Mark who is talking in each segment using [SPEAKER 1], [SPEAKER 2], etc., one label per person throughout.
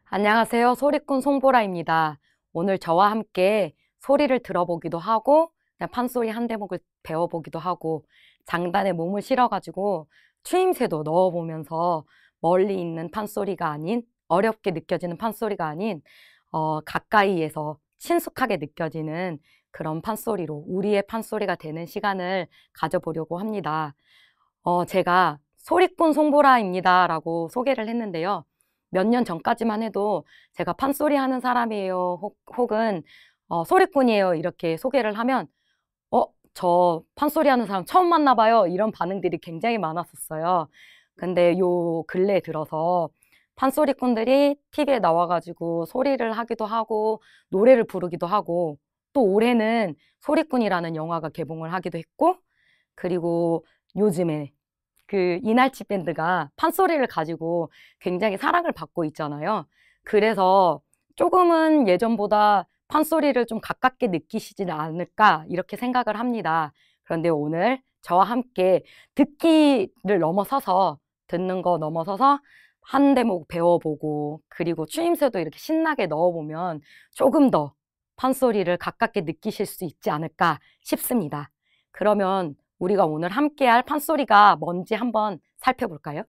[SPEAKER 1] 안녕하세요. 소리꾼 송보라입니다. 오늘 저와 함께 소리를 들어보기도 하고 그냥 판소리 한 대목을 배워보기도 하고 장단에 몸을 실어가지고 추임새도 넣어보면서 멀리 있는 판소리가 아닌 어렵게 느껴지는 판소리가 아닌 가까이에서 친숙하게 느껴지는 그런 판소리로 우리의 판소리가 되는 시간을 가져보려고 합니다. 제가 소리꾼 송보라입니다 라고 소개를 했는데요. 몇 년 전까지만 해도 제가 판소리 하는 사람이에요 혹은 소리꾼이에요 이렇게 소개를 하면 저 판소리 하는 사람 처음 만나 봐요 이런 반응들이 굉장히 많았었어요. 근데 요 근래 들어서 판소리꾼들이 TV에 나와가지고 소리를 하기도 하고 노래를 부르기도 하고 또 올해는 소리꾼이라는 영화가 개봉을 하기도 했고 그리고 요즘에 그 이날치 밴드가 판소리를 가지고 굉장히 사랑을 받고 있잖아요. 그래서 조금은 예전보다 판소리를 좀 가깝게 느끼시지 않을까 이렇게 생각을 합니다. 그런데 오늘 저와 함께 듣기를 넘어서서 듣는 거 넘어서서 한 대목 배워보고 그리고 추임새도 이렇게 신나게 넣어보면 조금 더 판소리를 가깝게 느끼실 수 있지 않을까 싶습니다. 그러면 우리가 오늘 함께할 판소리가 뭔지 한번 살펴볼까요?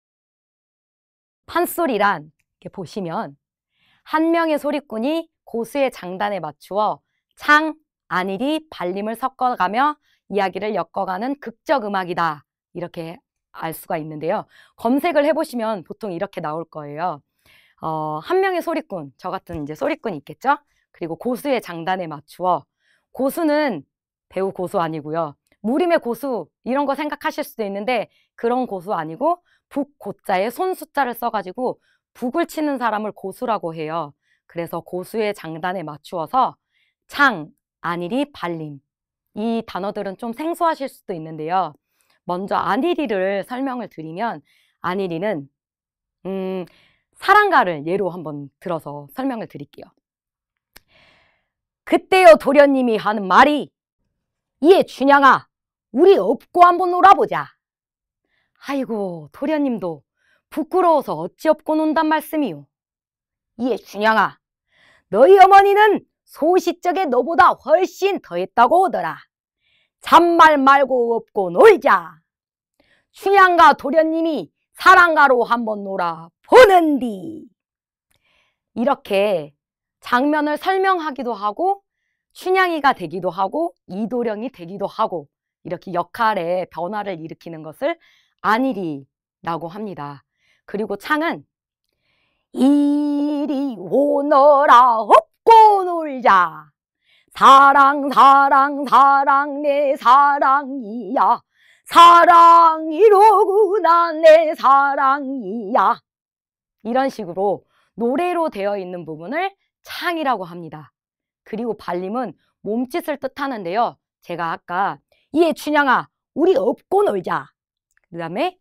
[SPEAKER 1] 판소리란 이렇게 보시면 한 명의 소리꾼이 고수의 장단에 맞추어 창, 안일이, 발림을 섞어가며 이야기를 엮어가는 극적 음악이다. 이렇게 알 수가 있는데요. 검색을 해보시면 보통 이렇게 나올 거예요. 한 명의 소리꾼, 저 같은 이제 소리꾼이 있겠죠? 그리고 고수의 장단에 맞추어 고수는 배우 고수 아니고요. 무림의 고수 이런 거 생각하실 수도 있는데 그런 고수 아니고 북 고자에 손 숫자를 써가지고 북을 치는 사람을 고수라고 해요. 그래서 고수의 장단에 맞추어서 창, 안일이, 발림 이 단어들은 좀 생소하실 수도 있는데요. 먼저 안일이를 설명을 드리면 안일이는 사랑가를 예로 한번 들어서 설명을 드릴게요. 그때요 도련님이 하는 말이 이에 춘향아 우리 업고 한번 놀아보자. 아이고 도련님도 부끄러워서 어찌 업고 논단 말씀이요. 이에 춘향아 너희 어머니는 소시적에 너보다 훨씬 더했다고 오더라. 잔말 말고 업고 놀자. 춘향과 도련님이 사랑가로 한번 놀아 보는디. 이렇게 장면을 설명하기도 하고 춘향이가 되기도 하고 이도령이 되기도 하고 이렇게 역할의 변화를 일으키는 것을 안일이라고 합니다. 그리고 창은 이리 오너라 업고 놀자. 사랑 사랑 사랑 내 사랑이야. 사랑이로구나 내 사랑이야. 이런 식으로 노래로 되어 있는 부분을 창이라고 합니다. 그리고 발림은 몸짓을 뜻하는데요. 제가 아까 이에 춘향아 우리 업고 놀자. 그 다음에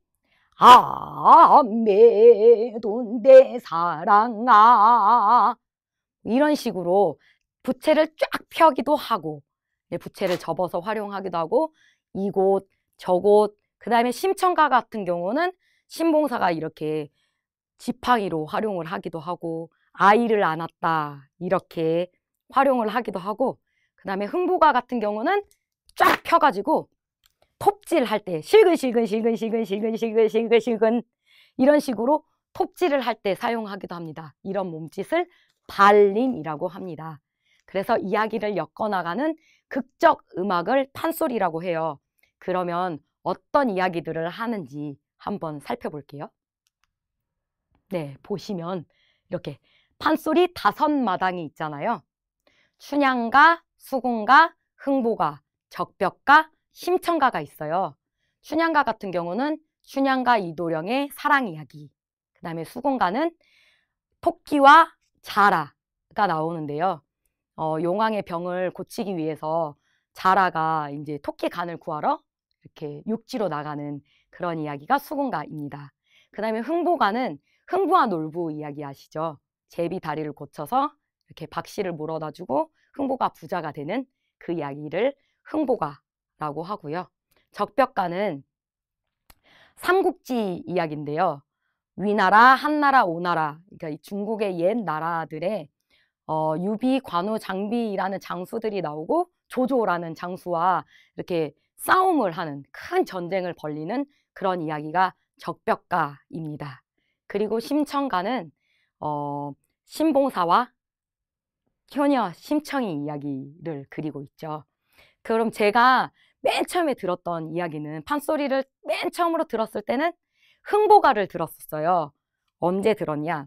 [SPEAKER 1] 아메돈데 사랑아 이런 식으로 부채를 쫙 펴기도 하고 부채를 접어서 활용하기도 하고 이곳 저곳 그 다음에 심청가 같은 경우는 신봉사가 이렇게 지팡이로 활용을 하기도 하고 아이를 안았다 이렇게 활용을 하기도 하고 그 다음에 흥부가 같은 경우는 쫙 펴가지고 톱질 할 때 실근실근 실근실근 실근실근 실근실근 이런 식으로 톱질을 할 때 사용하기도 합니다. 이런 몸짓을 발림이라고 합니다. 그래서 이야기를 엮어나가는 극적 음악을 판소리라고 해요. 그러면 어떤 이야기들을 하는지 한번 살펴볼게요. 네, 보시면 이렇게 판소리 5마당이 있잖아요. 춘향가, 수궁가, 흥보가, 적벽가, 심청가가 있어요. 춘향가 같은 경우는 춘향가 이도령의 사랑 이야기. 그 다음에 수궁가는 토끼와 자라가 나오는데요. 용왕의 병을 고치기 위해서 자라가 이제 토끼 간을 구하러 이렇게 육지로 나가는 그런 이야기가 수궁가입니다. 그 다음에 흥보가는 흥부와 놀부 이야기 아시죠? 제비 다리를 고쳐서 이렇게 박씨를 물어다 주고 흥보가 부자가 되는 그 이야기를 흥보가라고 하고요. 적벽가는 삼국지 이야기인데요. 위나라, 한나라, 오나라, 그러니까 이 중국의 옛 나라들의 유비, 관우, 장비라는 장수들이 나오고 조조라는 장수와 이렇게 싸움을 하는 큰 전쟁을 벌리는 그런 이야기가 적벽가입니다. 그리고 심청가는 신봉사와 효녀 심청이 이야기를 그리고 있죠. 그럼 제가 맨 처음에 들었던 이야기는 판소리를 맨 처음으로 들었을 때는 흥보가를 들었었어요. 언제 들었냐?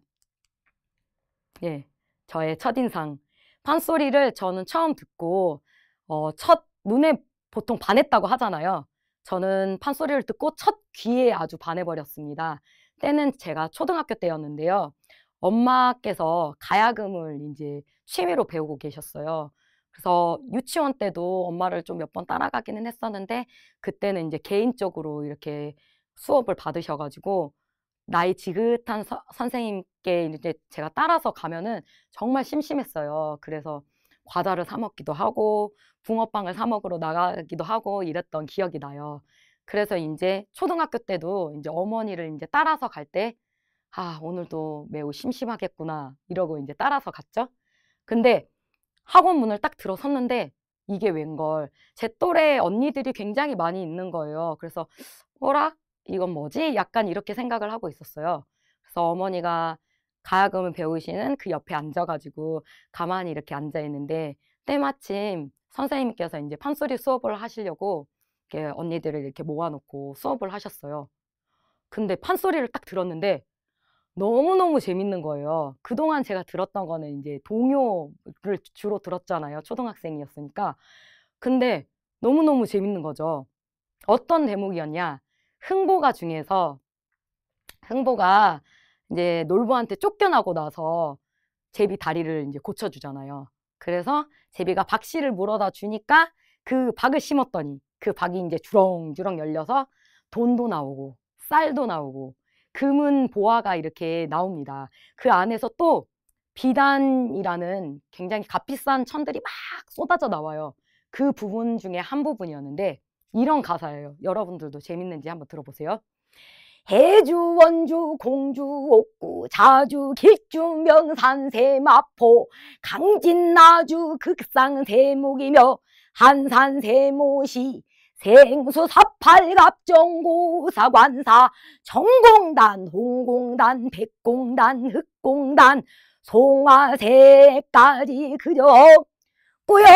[SPEAKER 1] 예, 저의 첫인상. 판소리를 저는 처음 듣고 첫 눈에 보통 반했다고 하잖아요. 저는 판소리를 듣고 첫 귀에 아주 반해버렸습니다. 때는 제가 초등학교 때였는데요. 엄마께서 가야금을 이제 취미로 배우고 계셨어요. 그래서 유치원 때도 엄마를 좀 몇 번 따라가기는 했었는데 그때는 이제 개인적으로 이렇게 수업을 받으셔가지고 나이 지긋한 선생님께 이제 제가 따라서 가면은 정말 심심했어요. 그래서 과자를 사 먹기도 하고 붕어빵을 사 먹으러 나가기도 하고 이랬던 기억이 나요. 그래서 이제 초등학교 때도 이제 어머니를 이제 따라서 갈 때, 아, 오늘도 매우 심심하겠구나 이러고 이제 따라서 갔죠. 근데 학원 문을 딱 들어섰는데 이게 웬걸 제 또래 언니들이 굉장히 많이 있는 거예요. 그래서 어라? 이건 뭐지? 약간 이렇게 생각을 하고 있었어요. 그래서 어머니가 가야금을 배우시는 그 옆에 앉아가지고 가만히 이렇게 앉아 있는데 때마침 선생님께서 이제 판소리 수업을 하시려고 이렇게 언니들을 이렇게 모아놓고 수업을 하셨어요. 근데 판소리를 딱 들었는데 너무너무 재밌는 거예요. 그동안 제가 들었던 거는 이제 동요를 주로 들었잖아요. 초등학생이었으니까. 근데 너무너무 재밌는 거죠. 어떤 대목이었냐? 흥보가 중에서 흥보가 이제 놀부한테 쫓겨나고 나서 제비 다리를 이제 고쳐주잖아요. 그래서 제비가 박씨를 물어다 주니까 그 박을 심었더니 그 박이 이제 주렁주렁 열려서 돈도 나오고 쌀도 나오고 금은 보화가 이렇게 나옵니다. 그 안에서 또 비단이라는 굉장히 값비싼 천들이 막 쏟아져 나와요. 그 부분 중에 한 부분이었는데 이런 가사예요. 여러분들도 재밌는지 한번 들어보세요. 해주, 원주, 공주, 옥구, 자주, 길주, 명산, 세마포, 강진, 나주, 극상, 세목이며 한산, 세모시, 생수, 사팔, 갑정고, 사관사, 정공단, 홍공단, 백공단, 흑공단, 송화새까지 그저 꾸역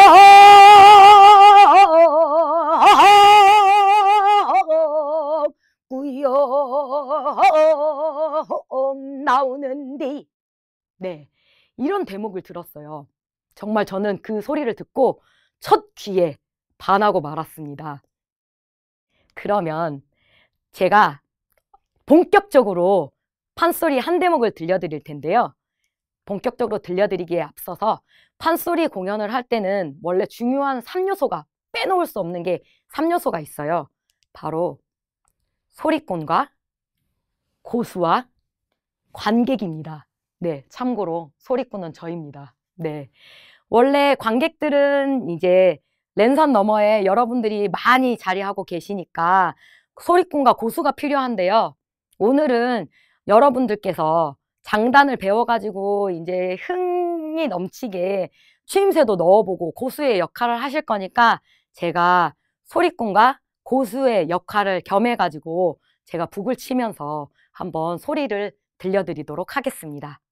[SPEAKER 1] 꾸역 나오는데 네, 이런 대목을 들었어요. 정말 저는 그 소리를 듣고 첫 귀에 반하고 말았습니다. 그러면 제가 본격적으로 판소리 한 대목을 들려드릴 텐데요. 본격적으로 들려드리기에 앞서서 판소리 공연을 할 때는 원래 중요한 3요소가 빼놓을 수 없는 게 3요소가 있어요. 바로 소리꾼과 고수와 관객입니다. 네, 참고로 소리꾼은 저입니다. 네. 원래 관객들은 이제 랜선 너머에 여러분들이 많이 자리하고 계시니까 소리꾼과 고수가 필요한데요. 오늘은 여러분들께서 장단을 배워가지고 이제 흥이 넘치게 추임새도 넣어보고 고수의 역할을 하실 거니까 제가 소리꾼과 고수의 역할을 겸해가지고 제가 북을 치면서 한번 소리를 들려드리도록 하겠습니다.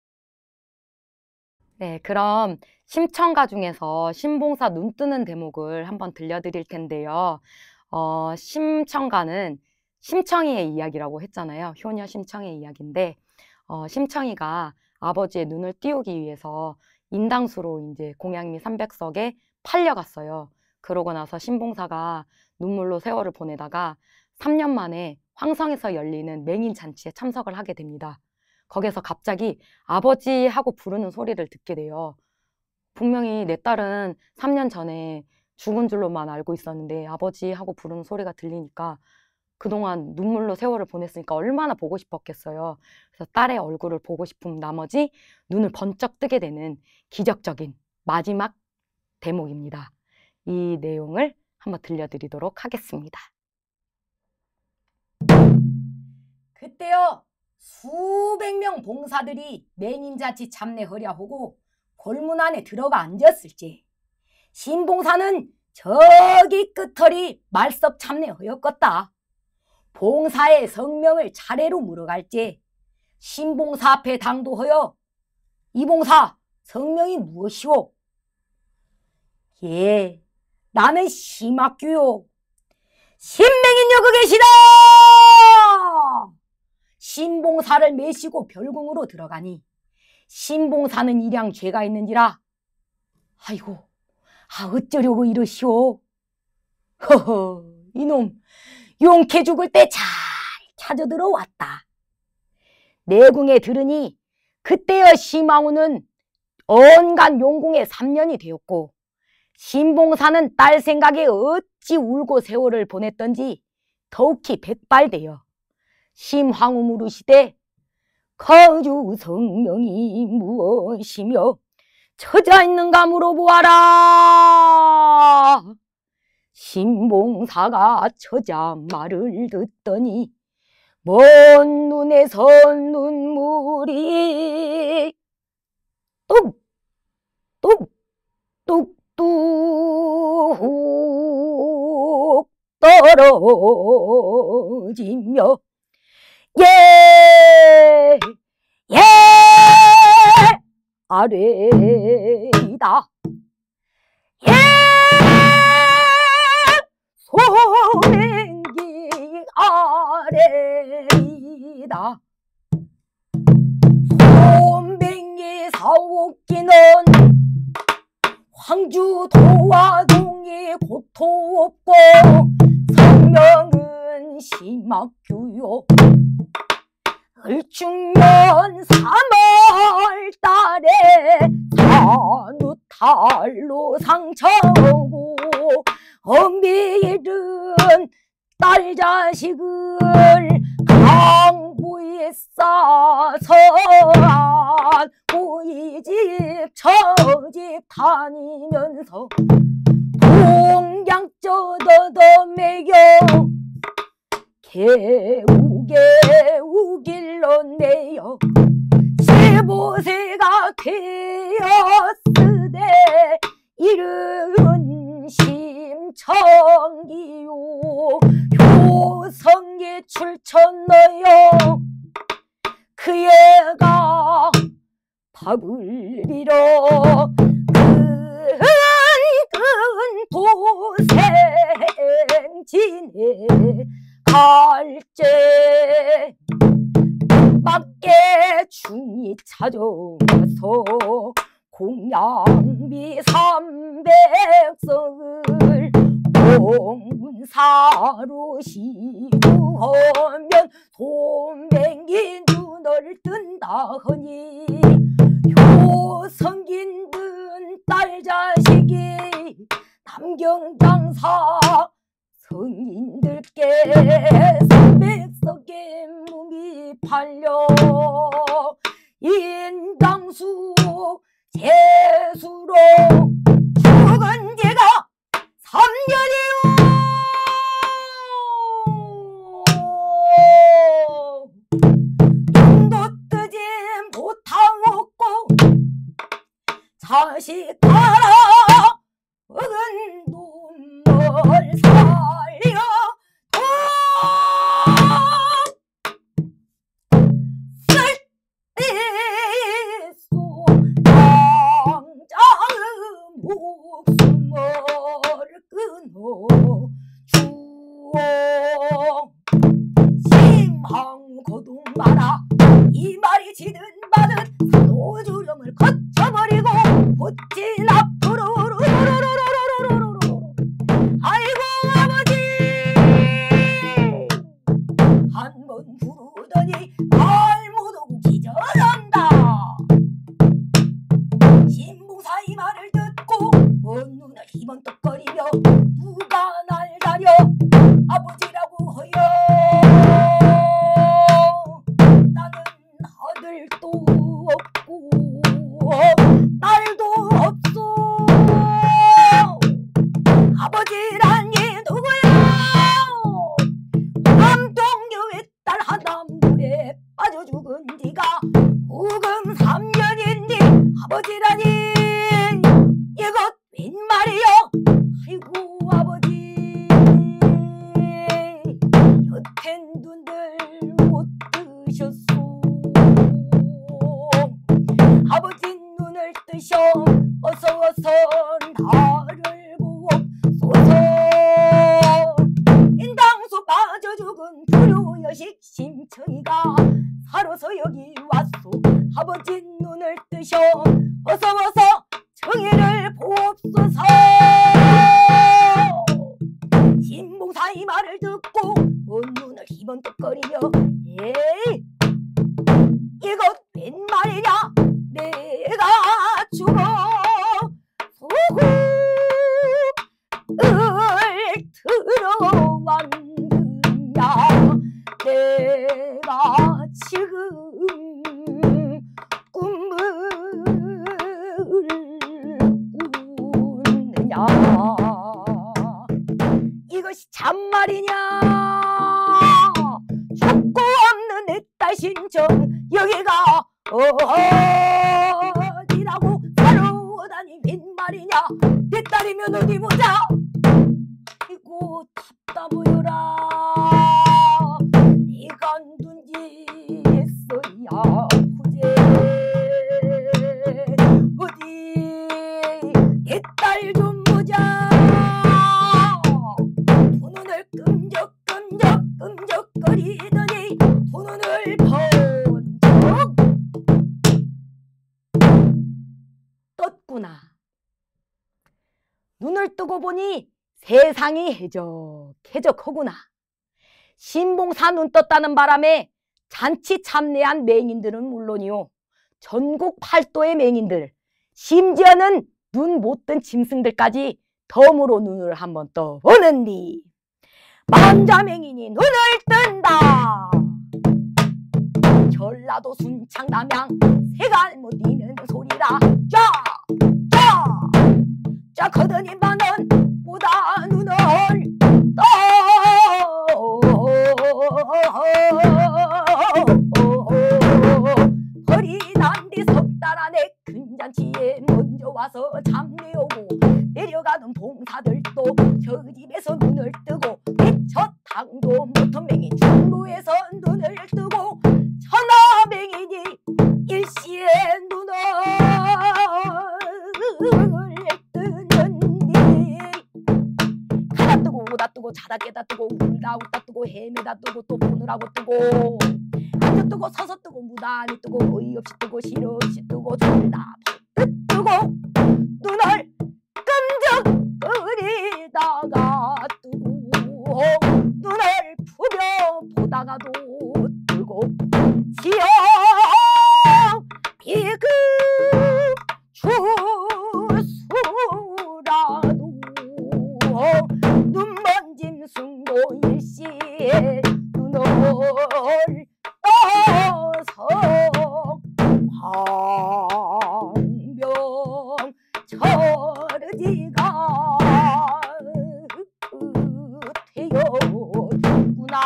[SPEAKER 1] 네, 그럼 심청가 중에서 신봉사 눈 뜨는 대목을 한번 들려드릴 텐데요. 심청가는 심청이의 이야기라고 했잖아요. 효녀 심청이의 이야기인데, 심청이가 아버지의 눈을 띄우기 위해서 인당수로 이제 공양미 300석에 팔려갔어요. 그러고 나서 신봉사가 눈물로 세월을 보내다가 3년 만에 황성에서 열리는 맹인잔치에 참석을 하게 됩니다. 거기서 갑자기 아버지 하고 부르는 소리를 듣게 돼요. 분명히 내 딸은 3년 전에 죽은 줄로만 알고 있었는데 아버지 하고 부르는 소리가 들리니까 그동안 눈물로 세월을 보냈으니까 얼마나 보고 싶었겠어요. 그래서 딸의 얼굴을 보고 싶은 나머지 눈을 번쩍 뜨게 되는 기적적인 마지막 대목입니다. 이 내용을 한번 들려드리도록 하겠습니다. 그때요
[SPEAKER 2] 명 봉사들이 맹인잔치 참례하려 하고 골문 안에 들어가 앉았을지 신봉사는 저기 끝털이 말섭 참례하였겠다. 봉사의 성명을 차례로 물어갈지 신봉사 앞에 당도하여 이 봉사 성명이 무엇이오? 예, 나는 심학규요. 신맹인 여기 계시다. 신봉사를 메시고 별궁으로 들어가니 신봉사는 일양 죄가 있는지라 아이고 어쩌려고 이러시오. 허허 이놈 용케 죽을 때 잘 찾아 들어왔다. 내궁에 들으니 그때의 심왕후는 언간 용궁에 3년이 되었고 신봉사는 딸 생각에 어찌 울고 세월을 보냈던지 더욱히 백발되어 심황후 물으시되 거주 성명이 무엇이며 처자 있는가 물어보아라. 신봉사가 처자 말을 듣더니 먼 눈에서 눈물이 뚝뚝뚝뚝 떨어지며 예 아래이다. 예 소맹기 아래이다. 소맹기 사옥기는 황주 도화동이 고토없고 성명은 심학규요. 을충년 3월달에 산우탈로 상처고 엄비일은 딸 자식을 강부에 싸서 고이집 처집 다니면서 동양쩌더더 매겨 개우게 우길로 내어 15세가 되었으되 이른 심청기요 효성이 출천너여 그애가 밥을 빌어 큰 도생진에 갈제 밖에 중이 찾아와서 공양비 300석을 공문사로 시주하면 소맹이 눈을 뜬다 하니 효성긴든 딸 자식이 남경장사 성인들께 300석의 몸이 팔려 인당수 재수로 죽은 지가 3년이요. 눈도 뜨지 못하고 자식 하나 먹은 눈을 살려 쓸데소 당장은 목숨을 끊어 주어 심황 거동마라 이 말이 지든 바든 산호주름을 거쳐버리고 곧진 앞으로 아이고 아버지 한 번 부르더니 말 못오고 기절한다. 신봉사 이 말을 듣고 먼 눈을 희번떡거리며 누가 날 가려 아버지라고 허여 나는 아들도 없고 딸도 없소. 빠져 죽은 지가 우금 3년인데 아버지라니 이것 웬 말이여. 아이고 아버지 여텐 눈들 못 뜨셨소. 아버지 눈을 뜨셔 어서 나를 보옵소서. 인당수 빠져 죽은 불효여식 심청이가 살아서 여기 왔소. 아버지 눈을 뜨셔 어서 정의를 보옵소서. 신봉사 이 말을 듣고 온 눈을 희번떡거리며 에이 이것 웬 말이냐. 내가 죽어 소금을 들어왔느냐. 내가 지금 꿈을 꾸느냐. 이것이 참말이냐. 죽고 없는 내 딸 신청 여기가 어디라고 살아다니 웬 말이냐. 내 딸이면 어디 보자. 아이고 답답하여라. 네가 눈지 했어야 보제. 어디 내 딸 좀 보자. 두 눈을 끔적거리더니 두 눈을 번쩍 떴구나. 눈을 뜨고 보니 세상이 해적해적하구나. 신봉사 눈 떴다는 바람에 잔치 참례한 맹인들은 물론이요, 전국 팔도의 맹인들, 심지어는 눈 못 뜬 짐승들까지 덤으로 눈을 한번 떠보는디 만자맹인이 눈을 뜬다. 전라도 순창 담양 새갈 못 뛰는 소리라. 쫙 하더니 만원 보다 눈을 떠. 허리 난뒤 석 달 안에 큰 잔치에 먼저 와서 참례오고 내려가는 봉사들도 저 집에서 눈을 뜨고 대처탕도 못한 맹인 중로에서 눈을 뜨고 천하맹인이 일시에 눈을 뜨는디 가다 뜨고 오다 뜨고 자다 깨다 뜨고 울다 웃다 뜨고 헤매다 뜨고 또 보느라고 뜨고 앉아 뜨고 서서 뜨고 무단히 뜨고 어이없이 뜨고 실없이 뜨고 졸다 뜨고 눈을 끔적거리다가 뜨고 눈을 푸며 보다가도 뜨고 지어 비급 추수라도 눈먼 짐승도 일시에 눈을 떠서 광명 철지가 되었구나.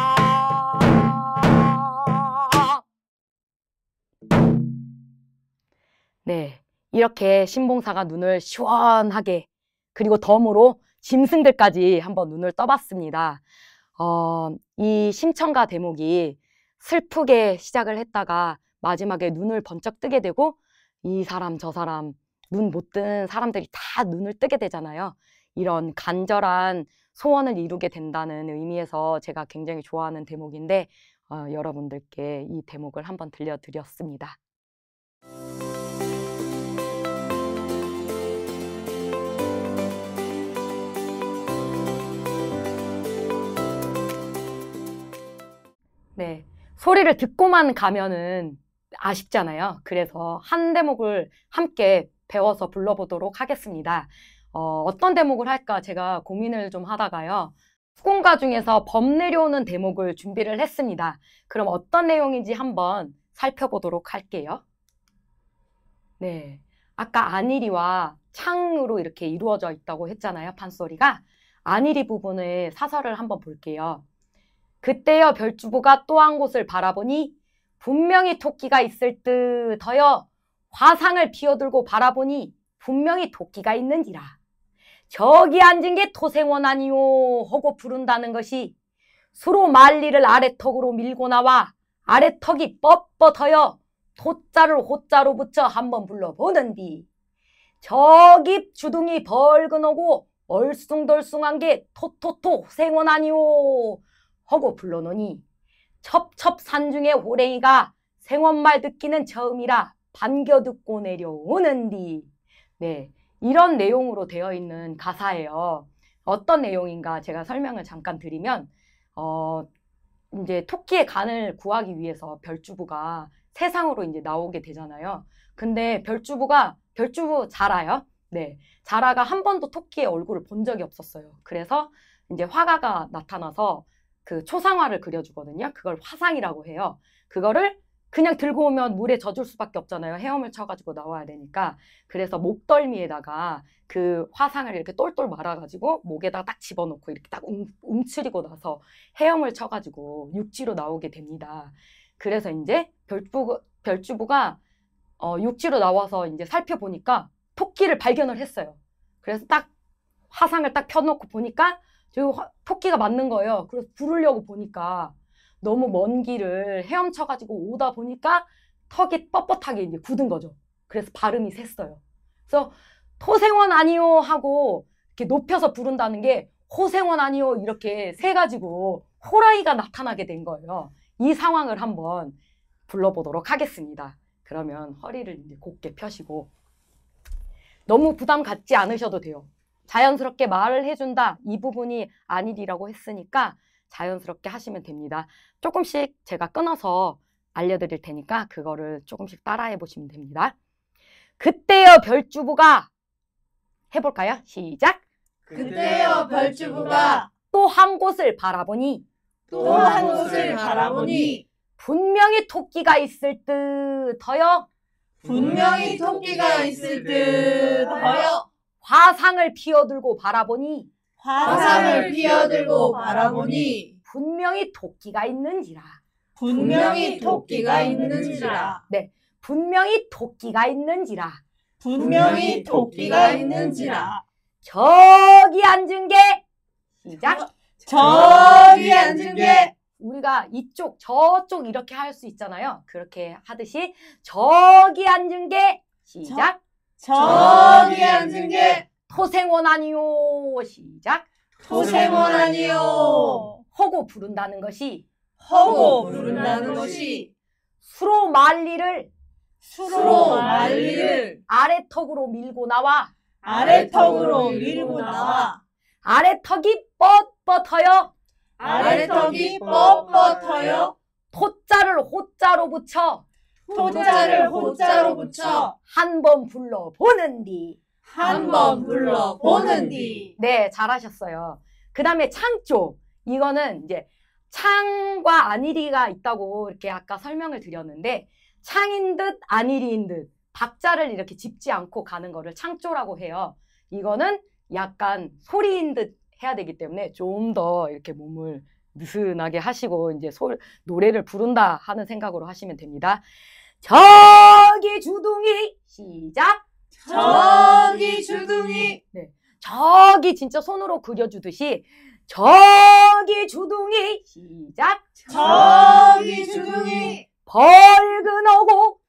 [SPEAKER 2] 네, 이렇게 신봉사가 눈을 시원하게 그리고 덤으로 짐승들까지 한번 눈을 떠봤습니다. 이 심청가 대목이 슬프게 시작을 했다가 마지막에 눈을 번쩍 뜨게 되고 이 사람 저 사람 눈 못 뜬 사람들이 다 눈을 뜨게 되잖아요. 이런 간절한 소원을 이루게 된다는 의미에서 제가 굉장히 좋아하는 대목인데 여러분들께 이 대목을 한번 들려드렸습니다. 네, 소리를 듣고만 가면은 아쉽잖아요. 그래서 한 대목을 함께 배워서 불러보도록 하겠습니다. 어떤 대목을 할까 제가 고민을 좀 하다가요, 수공가 중에서 범 내려오는 대목을 준비를 했습니다. 그럼 어떤 내용인지 한번 살펴보도록 할게요. 네, 아까 안일이와 창으로 이렇게 이루어져 있다고 했잖아요, 판소리가. 안일이 부분의 사설을 한번 볼게요. 그때여 별주부가 또 한 곳을 바라보니
[SPEAKER 1] 분명히 토끼가 있을 듯하여 화상을 피어들고 바라보니 분명히 토끼가 있는지라. 저기 앉은 게 토생원 아니오 하고 부른다는 것이 수로 만리를 아래턱으로 밀고 나와 아래턱이 뻣뻣하여 토자를 호자로 붙여 한번 불러보는디 저기 주둥이 벌근하고 얼숭덜숭한 게 토토토 생원 아니오 하고 불러놓으니 첩첩산중의 호랭이가 생원말 듣기는 처음이라 반겨 듣고 내려오는디. 네, 이런 내용으로 되어 있는 가사예요. 어떤 내용인가 제가 설명을 잠깐 드리면 이제 토끼의 간을 구하기 위해서 별주부가 세상으로 이제 나오게 되잖아요. 근데 별주부 자라요. 네, 자라가 한 번도 토끼의 얼굴을 본 적이 없었어요. 그래서 이제 화가가 나타나서 그 초상화를 그려주거든요. 그걸 화상이라고 해요. 그거를 그냥 들고 오면 물에 젖을 수밖에 없잖아요. 헤엄을 쳐가지고 나와야 되니까. 그래서 목덜미에다가 그 화상을 이렇게 똘똘 말아가지고 목에다 딱 집어넣고 이렇게 딱 움츠리고 나서 헤엄을 쳐가지고 육지로 나오게 됩니다. 그래서 이제 별주부가 육지로 나와서 이제 살펴보니까 토끼를 발견을 했어요. 그래서 딱 화상을 딱 펴놓고 보니까 토끼가 맞는 거예요. 그래서 부르려고 보니까 너무 먼 길을 헤엄쳐가지고 오다 보니까 턱이 뻣뻣하게 이제 굳은 거죠. 그래서 발음이 샜어요. 그래서 토생원 아니요 하고 이렇게 높여서 부른다는 게 호생원 아니요 이렇게 세가지고 호랑이가 나타나게 된 거예요. 이 상황을 한번 불러보도록 하겠습니다. 그러면 허리를 이제 곧게 펴시고 너무 부담 갖지 않으셔도 돼요. 자연스럽게 말을 해준다. 이 부분이 아니리라고 했으니까 자연스럽게 하시면 됩니다. 조금씩 제가 끊어서 알려드릴 테니까 그거를 조금씩 따라해 보시면 됩니다. 그때여 별주부가 해볼까요? 시작!
[SPEAKER 3] 그때여 별주부가
[SPEAKER 1] 또 한 곳을 바라보니
[SPEAKER 3] 또 한 곳을 바라보니
[SPEAKER 1] 분명히 토끼가 있을 듯하여
[SPEAKER 3] 분명히 토끼가 있을 듯하여
[SPEAKER 1] 화상을 피어들고 바라보니
[SPEAKER 3] 화상을 피어들고 바라보니
[SPEAKER 1] 분명히 토끼가 있는지라.
[SPEAKER 3] 분명히 토끼가 있는지라.
[SPEAKER 1] 네, 분명히 토끼가 있는지라.
[SPEAKER 3] 분명히 토끼가 있는지라.
[SPEAKER 1] 저기 앉은 게 시작.
[SPEAKER 3] 저기 앉은 게
[SPEAKER 1] 우리가 이쪽 저쪽 이렇게 할 수 있잖아요. 그렇게 하듯이 저기 앉은 게 시작.
[SPEAKER 3] 저기 앉은 게
[SPEAKER 1] 토생원 아니요 시작.
[SPEAKER 3] 토생원 아니요
[SPEAKER 1] 하고 부른다는 것이
[SPEAKER 3] 허고 부른다는 것이
[SPEAKER 1] 수로 만리를
[SPEAKER 3] 수로 만리를
[SPEAKER 1] 아래턱으로 밀고 나와
[SPEAKER 3] 아래턱으로 밀고 나와
[SPEAKER 1] 아래턱이 뻣뻣하여
[SPEAKER 3] 아래턱이 뻣뻣하여
[SPEAKER 1] 토자를 호자로 붙여
[SPEAKER 3] 토자를 호자로 붙여
[SPEAKER 1] 한 번 불러보는디.
[SPEAKER 3] 한 번 불러보는디.
[SPEAKER 1] 네, 잘하셨어요. 그 다음에 창조. 이거는 이제 창과 안일이가 있다고 이렇게 아까 설명을 드렸는데 창인 듯 안일이인 듯 박자를 이렇게 짚지 않고 가는 거를 창조라고 해요. 이거는 약간 소리인 듯 해야 되기 때문에 좀 더 이렇게 몸을 느슨하게 하시고 이제 노래를 부른다 하는 생각으로 하시면 됩니다. 저기 주둥이 시작.
[SPEAKER 3] 저기 주둥이
[SPEAKER 1] 저기 진짜 손으로 그려주듯이 저기 주둥이 시작.
[SPEAKER 3] 저기 주둥이
[SPEAKER 1] 벌근하고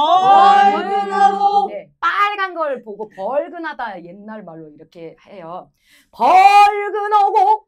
[SPEAKER 3] 벌근하고
[SPEAKER 1] 네, 빨간 걸 보고 벌근하다 옛날 말로 이렇게 해요. 벌근하고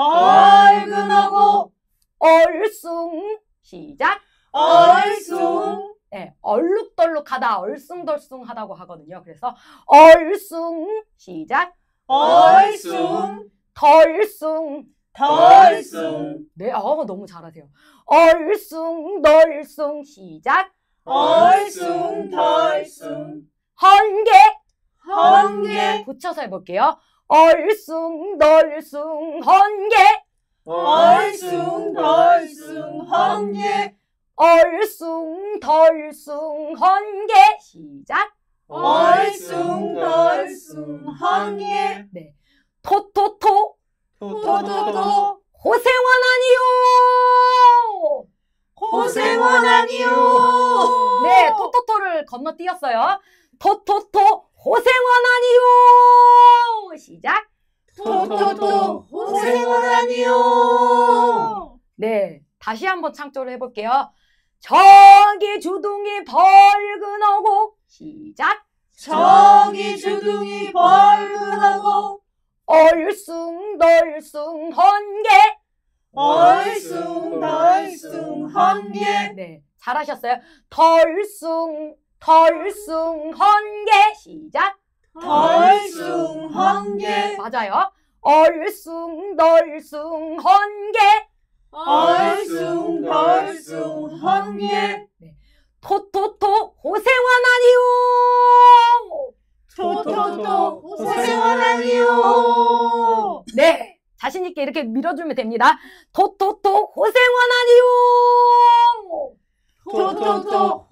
[SPEAKER 3] 벌근하고
[SPEAKER 1] 얼숭 시작.
[SPEAKER 3] 얼숭
[SPEAKER 1] 네, 얼룩덜룩하다 얼숭덜숭하다고 하거든요. 그래서 얼숭 시작.
[SPEAKER 3] 얼숭
[SPEAKER 1] 덜숭
[SPEAKER 3] 덜숭
[SPEAKER 1] 네, 너무 잘하세요. 얼숭 덜숭 시작.
[SPEAKER 3] 얼숭 덜숭
[SPEAKER 1] 헌개
[SPEAKER 3] 헌개
[SPEAKER 1] 붙여서 해볼게요. 얼숭 덜숭 헌개
[SPEAKER 3] 얼숭 덜숭 헌개
[SPEAKER 1] 얼숭 덜숭 헌개 시작.
[SPEAKER 3] 얼숭 덜숭 헌개
[SPEAKER 1] 네, 토토토
[SPEAKER 3] 토토토
[SPEAKER 1] 호생원 아니요
[SPEAKER 3] 고생원하니요.
[SPEAKER 2] 네, 토토토를 건너뛰었어요. 토토토 호생원하니요. 시작.
[SPEAKER 3] 토토토 고생원하니요.
[SPEAKER 2] 네, 다시 한번 창조를 해볼게요. 저기 주둥이 벌근하고 시작.
[SPEAKER 3] 저기 주둥이 벌근하고
[SPEAKER 2] 얼숭덜숭 헌개.
[SPEAKER 3] 얼숭덜숭 헌개.
[SPEAKER 2] 네, 잘하셨어요. 덜숭 헌개. 시작.
[SPEAKER 3] 덜숭 헌개.
[SPEAKER 2] 맞아요. 얼숭덜숭 헌개.
[SPEAKER 3] 얼숭덜숭 헌개.
[SPEAKER 2] 토토토 호생원하니요.
[SPEAKER 3] 토토토 고생원하니요.
[SPEAKER 2] 네, 자신 있게 이렇게 밀어주면 됩니다. 토토토 호생원하니요.
[SPEAKER 3] 토토토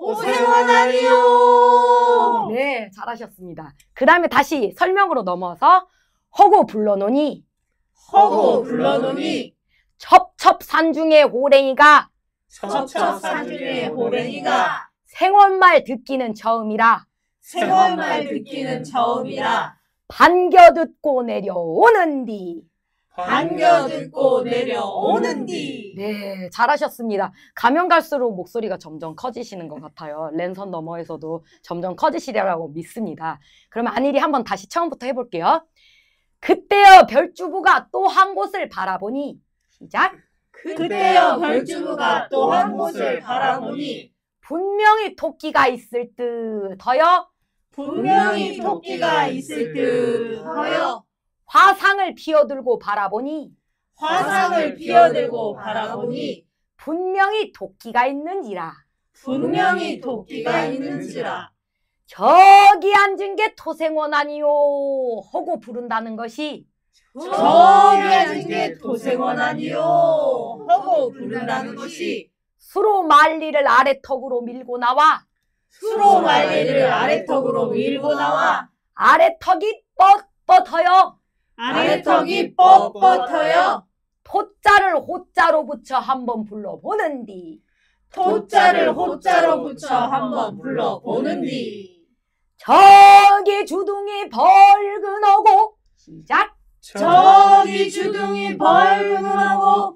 [SPEAKER 3] 고생원하니요.
[SPEAKER 2] 네, 잘하셨습니다. 그 다음에 다시 설명으로 넘어서 허고 불러놓으니
[SPEAKER 3] 허고 불러놓으니
[SPEAKER 2] 첩첩산중의 호랭이가
[SPEAKER 3] 첩첩산중의 호랭이가
[SPEAKER 2] 생원말 듣기는 처음이라
[SPEAKER 3] 생원말 듣기는 처음이라
[SPEAKER 2] 반겨 듣고 내려오는디.
[SPEAKER 3] 반겨 듣고 내려오는디.
[SPEAKER 2] 네, 잘하셨습니다. 가면 갈수록 목소리가 점점 커지시는 것 같아요. 랜선 너머에서도 점점 커지시리라고 믿습니다. 그러면 안일이 한번 다시 처음부터 해볼게요. 그때여 별주부가 또 한 곳을 바라보니 시작.
[SPEAKER 3] 그때여 별주부가 또 한 곳을 바라보니
[SPEAKER 2] 분명히 토끼가 있을 듯하여
[SPEAKER 3] 분명히 토끼가 있을 듯하여
[SPEAKER 2] 화상을 피어들고 바라보니
[SPEAKER 3] 화상을 피어들고 바라보니
[SPEAKER 2] 분명히 토끼가 있는지라.
[SPEAKER 3] 분명히 토끼가 있는지라.
[SPEAKER 2] 저기 앉은 게 토생원 아니요 하고 부른다는 것이
[SPEAKER 3] 저기 앉은 게 도생원 아니요 하고 부른다는 것이
[SPEAKER 2] 수로 말리를 아래턱으로 밀고 나와
[SPEAKER 3] 수로 말리를 아래턱으로 밀고 나와
[SPEAKER 2] 아래턱이 뻣뻣하여
[SPEAKER 3] 아래턱이 뻣뻣하여
[SPEAKER 2] 토자를 호자로 붙여 한번 불러보는디.
[SPEAKER 3] 토자를 호자로 붙여 한번 불러보는디.
[SPEAKER 2] 저기 주둥이 벌근하고 시작.
[SPEAKER 3] 저기 주둥이 벌근하고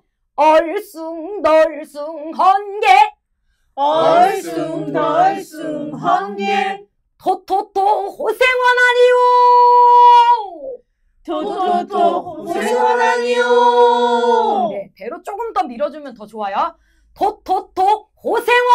[SPEAKER 2] 얼숭덜숭 헌개
[SPEAKER 3] 얼숭덜숭 헌개
[SPEAKER 2] 토토토 호생원 아니요.
[SPEAKER 3] 토토토 호생원 아니요.
[SPEAKER 2] 네, 배로 조금 더 밀어주면 더 좋아요. 토토토 호생원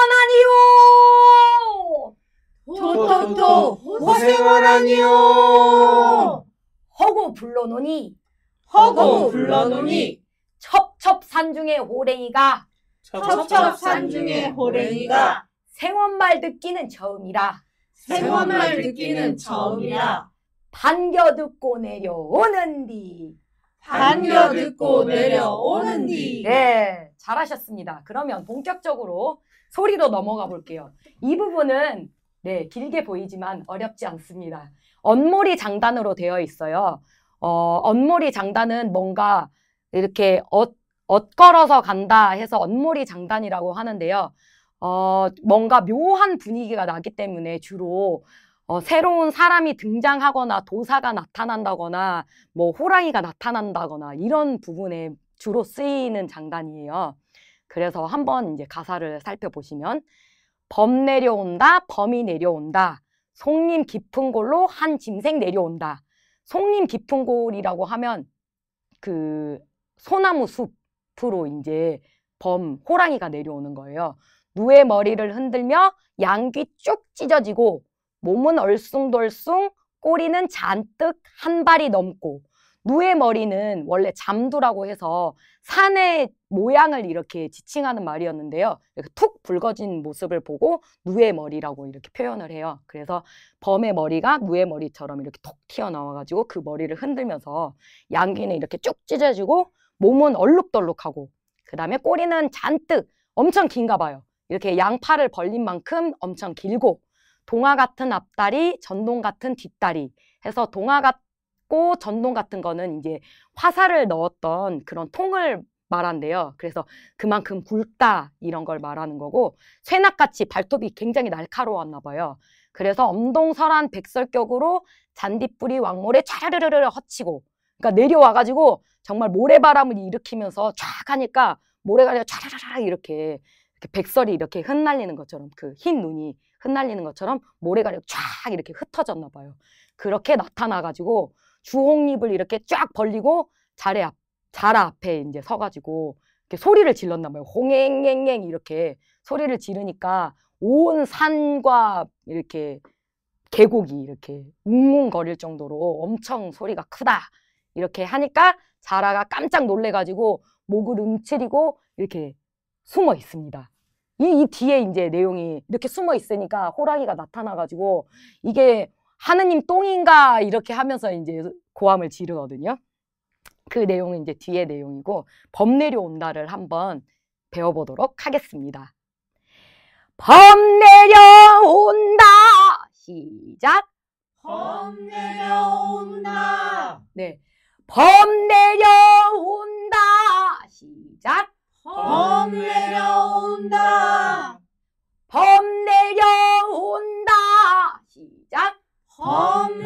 [SPEAKER 2] 아니요.
[SPEAKER 3] 토토토 호생원 아니요.
[SPEAKER 2] 허고 불러놓으니
[SPEAKER 3] 허고 불러놓으니
[SPEAKER 2] 첩첩산중의 호랭이가
[SPEAKER 3] 첩첩산중의 호랭이가
[SPEAKER 2] 생원말 듣기는 처음이라
[SPEAKER 3] 생원말 듣기는 처음이라.
[SPEAKER 2] 반겨 듣고 내려오는디.
[SPEAKER 3] 반겨 듣고 내려오는디.
[SPEAKER 2] 네, 잘하셨습니다. 그러면 본격적으로 소리로 넘어가 볼게요. 이 부분은 네, 길게 보이지만 어렵지 않습니다. 언모리 장단으로 되어 있어요. 언모리 장단은 뭔가 이렇게 엇걸어서 간다 해서 언모리 장단이라고 하는데요. 뭔가 묘한 분위기가 나기 때문에 주로 새로운 사람이 등장하거나 도사가 나타난다거나 뭐 호랑이가 나타난다거나 이런 부분에 주로 쓰이는 장단이에요. 그래서 한번 이제 가사를 살펴보시면 범 내려온다, 범이 내려온다. 송림 깊은 골로 한 짐승 내려온다. 송림 깊은 골이라고 하면 그 소나무 숲으로 이제 호랑이가 내려오는 거예요. 누의 머리를 흔들며 양귀 쭉 찢어지고 몸은 얼숭덜숭 꼬리는 잔뜩 한 발이 넘고 누의 머리는 원래 잠두라고 해서 산의 모양을 이렇게 지칭하는 말이었는데요. 이렇게 툭 붉어진 모습을 보고 누의 머리라고 이렇게 표현을 해요. 그래서 범의 머리가 누의 머리처럼 이렇게 톡 튀어나와가지고 그 머리를 흔들면서 양귀는 이렇게 쭉 찢어지고 몸은 얼룩덜룩하고 그 다음에 꼬리는 잔뜩 엄청 긴가 봐요. 이렇게 양팔을 벌린 만큼 엄청 길고 동화 같은 앞다리, 전동 같은 뒷다리 해서 동화 같고 전동 같은 거는 이제 화살을 넣었던 그런 통을 말한대요. 그래서 그만큼 굵다 이런 걸 말하는 거고 쇠낙같이 발톱이 굉장히 날카로웠나 봐요. 그래서 엄동설한 백설격으로 잔디뿌리 왕모래 촤르르르 헛치고 그러니까 내려와가지고 정말 모래바람을 일으키면서 쫙 하니까 모래가 촤르르르 이렇게 백설이 이렇게 흩날리는 것처럼 그 흰 눈이 흩날리는 것처럼 모래가 쫙 이렇게 흩어졌나 봐요. 그렇게 나타나가지고 주홍잎을 이렇게 쫙 벌리고 자라 앞에 이제 서가지고 이렇게 소리를 질렀나 봐요. 홍행행행 이렇게 소리를 지르니까 온 산과 이렇게 계곡이 이렇게 웅웅거릴 정도로 엄청 소리가 크다. 이렇게 하니까 자라가 깜짝 놀래가지고 목을 움츠리고 이렇게 숨어 있습니다. 이 뒤에 이제 내용이 이렇게 숨어 있으니까 호랑이가 나타나가지고 이게 하느님 똥인가 이렇게 하면서 이제 고함을 지르거든요. 그 내용은 이제 뒤에 내용이고 범 내려온다를 한번 배워보도록 하겠습니다. 범 내려온다. 시작.
[SPEAKER 3] 범 내려온다.
[SPEAKER 2] 네, 범 내려온다. 시작.
[SPEAKER 3] 범 내려온다.
[SPEAKER 2] 범 내려온다. 시작.
[SPEAKER 3] 범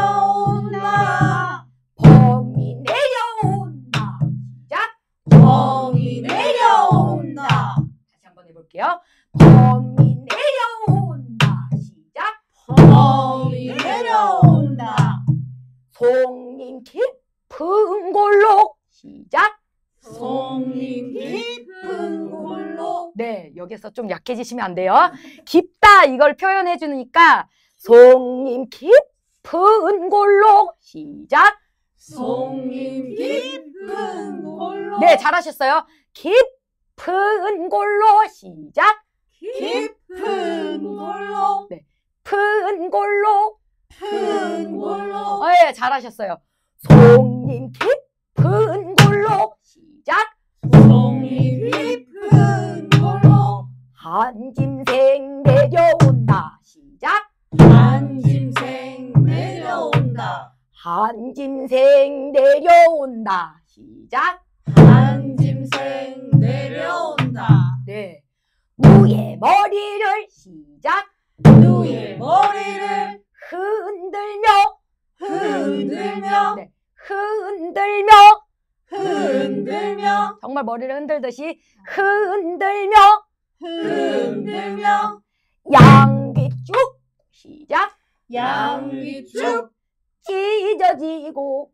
[SPEAKER 3] 내려온다.
[SPEAKER 2] 범이 내려온다. 시작.
[SPEAKER 3] 범이 내려온다.
[SPEAKER 2] 다시 한번 해볼게요. 범이 내려온다. 시작.
[SPEAKER 3] 범이 내려온다.
[SPEAKER 2] 송림 깊은 골로. 시작.
[SPEAKER 3] 송림 깊은 골로.
[SPEAKER 2] 네, 여기서 좀 약해지시면 안 돼요. 깊다 이걸 표현해 주니까 송림 깊은 골로. 시작.
[SPEAKER 3] 송림 깊은 골로.
[SPEAKER 2] 네, 잘하셨어요. 깊은 골로. 시작.
[SPEAKER 3] 깊은 골로.
[SPEAKER 2] 네, 큰 골로.
[SPEAKER 3] 큰 골로.
[SPEAKER 2] 네, 잘하셨어요. 송림 깊은 골로. 시작.
[SPEAKER 3] 송림 깊은 골로.
[SPEAKER 2] 한 짐승 내려온다. 시작.
[SPEAKER 3] 한 짐승 내려온다.
[SPEAKER 2] 한 짐승 내려온다. 시작.
[SPEAKER 3] 한 짐승 내려온다.
[SPEAKER 2] 네. 누의 머리를. 시작.
[SPEAKER 3] 누의 머리를
[SPEAKER 2] 흔들며.
[SPEAKER 3] 흔들며.
[SPEAKER 2] 네. 흔들며.
[SPEAKER 3] 흔들며.
[SPEAKER 2] 정말 머리를 흔들듯이 흔들며.
[SPEAKER 3] 흔들며.
[SPEAKER 2] 양귀 쭉. 시작.
[SPEAKER 3] 양귀 쭉
[SPEAKER 2] 찢어지고.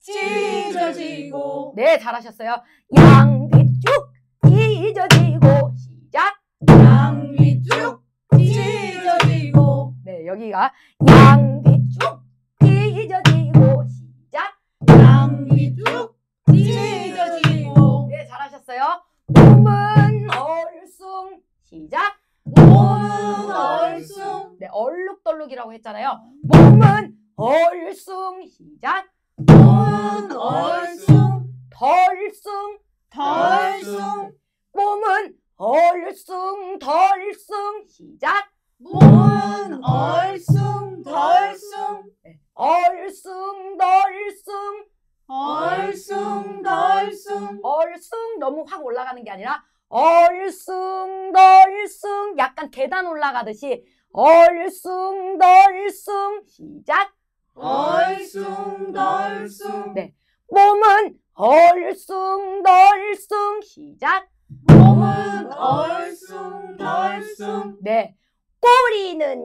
[SPEAKER 3] 찢어지고.
[SPEAKER 2] 네, 잘하셨어요. 양귀 쭉 찢어지고. 시작.
[SPEAKER 3] 양귀 쭉 찢어지고.
[SPEAKER 2] 네, 여기가 양귀 쭉 찢어지고. 시작.
[SPEAKER 3] 양귀 쭉 찢어지고.
[SPEAKER 2] 네, 잘하셨어요. 몸은 얼숭. 시작.
[SPEAKER 3] 몸은 얼숭.
[SPEAKER 2] 네, 얼룩덜룩이라고 했잖아요. 몸은 얼숭. 시작.
[SPEAKER 3] 몸은 얼숭.
[SPEAKER 2] 덜숭.
[SPEAKER 3] 덜숭.
[SPEAKER 2] 몸은 얼숭 덜숭. 시작.
[SPEAKER 3] 몸은 얼숭. 덜숭.
[SPEAKER 2] 네, 얼숭 덜숭.
[SPEAKER 3] 얼숭. 덜숭.
[SPEAKER 2] 얼숭 너무 확 올라가는 게 아니라 얼숭 덜숭 약간 계단 올라가듯이 얼숭 덜숭. 시작.
[SPEAKER 3] 얼숭. 덜숭.
[SPEAKER 2] 네, 몸은 얼숭 덜숭. 시작.
[SPEAKER 3] 몸은 얼숭. 덜숭.
[SPEAKER 2] 네, 꼬리는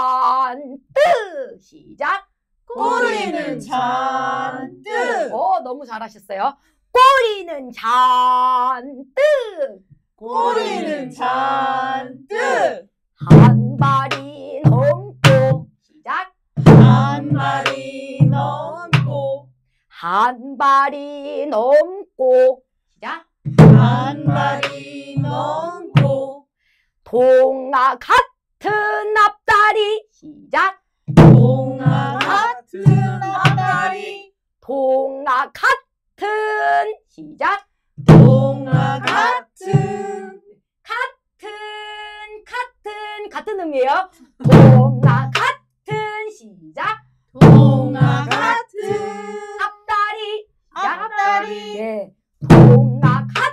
[SPEAKER 2] 잔뜩. 시작.
[SPEAKER 3] 꼬리는 잔뜩.
[SPEAKER 2] 너무 잘하셨어요. 꼬리는 잔뜩.
[SPEAKER 3] 꼬리는 잔뜩.
[SPEAKER 2] 한 발이 넘고. 시작.
[SPEAKER 3] 한 발이 넘고.
[SPEAKER 2] 한 발이 넘고. 시작.
[SPEAKER 3] 한 발이 넘고.
[SPEAKER 2] 동화 같은 앞다리. 시작.
[SPEAKER 3] 동화 같은 앞다리.
[SPEAKER 2] 동화 같은. 시작.
[SPEAKER 3] 동화 같은.
[SPEAKER 2] 같은 의미예요. 동화 같은. 시작.
[SPEAKER 3] 동화 같은
[SPEAKER 2] 앞다리. 시작.
[SPEAKER 3] 앞다리.
[SPEAKER 2] 네, 동화 같은.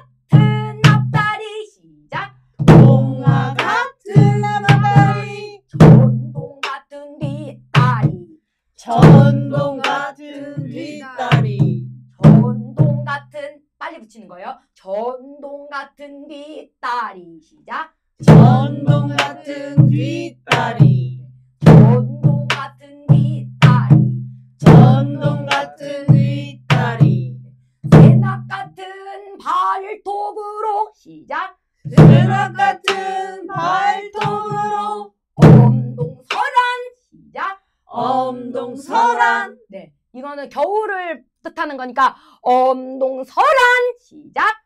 [SPEAKER 3] 전동 같은 뒷다리
[SPEAKER 2] 전동 같은 뒷다리.
[SPEAKER 3] 전동 같은 뒷다리
[SPEAKER 2] 새낙 같은 발톱으로 시작.
[SPEAKER 3] 새낙 같은 발톱으로
[SPEAKER 2] 엄동설한 시작.
[SPEAKER 3] 엄동설한
[SPEAKER 2] 네, 이거는 겨울을 뜻하는 거니까 엄동설한 시작.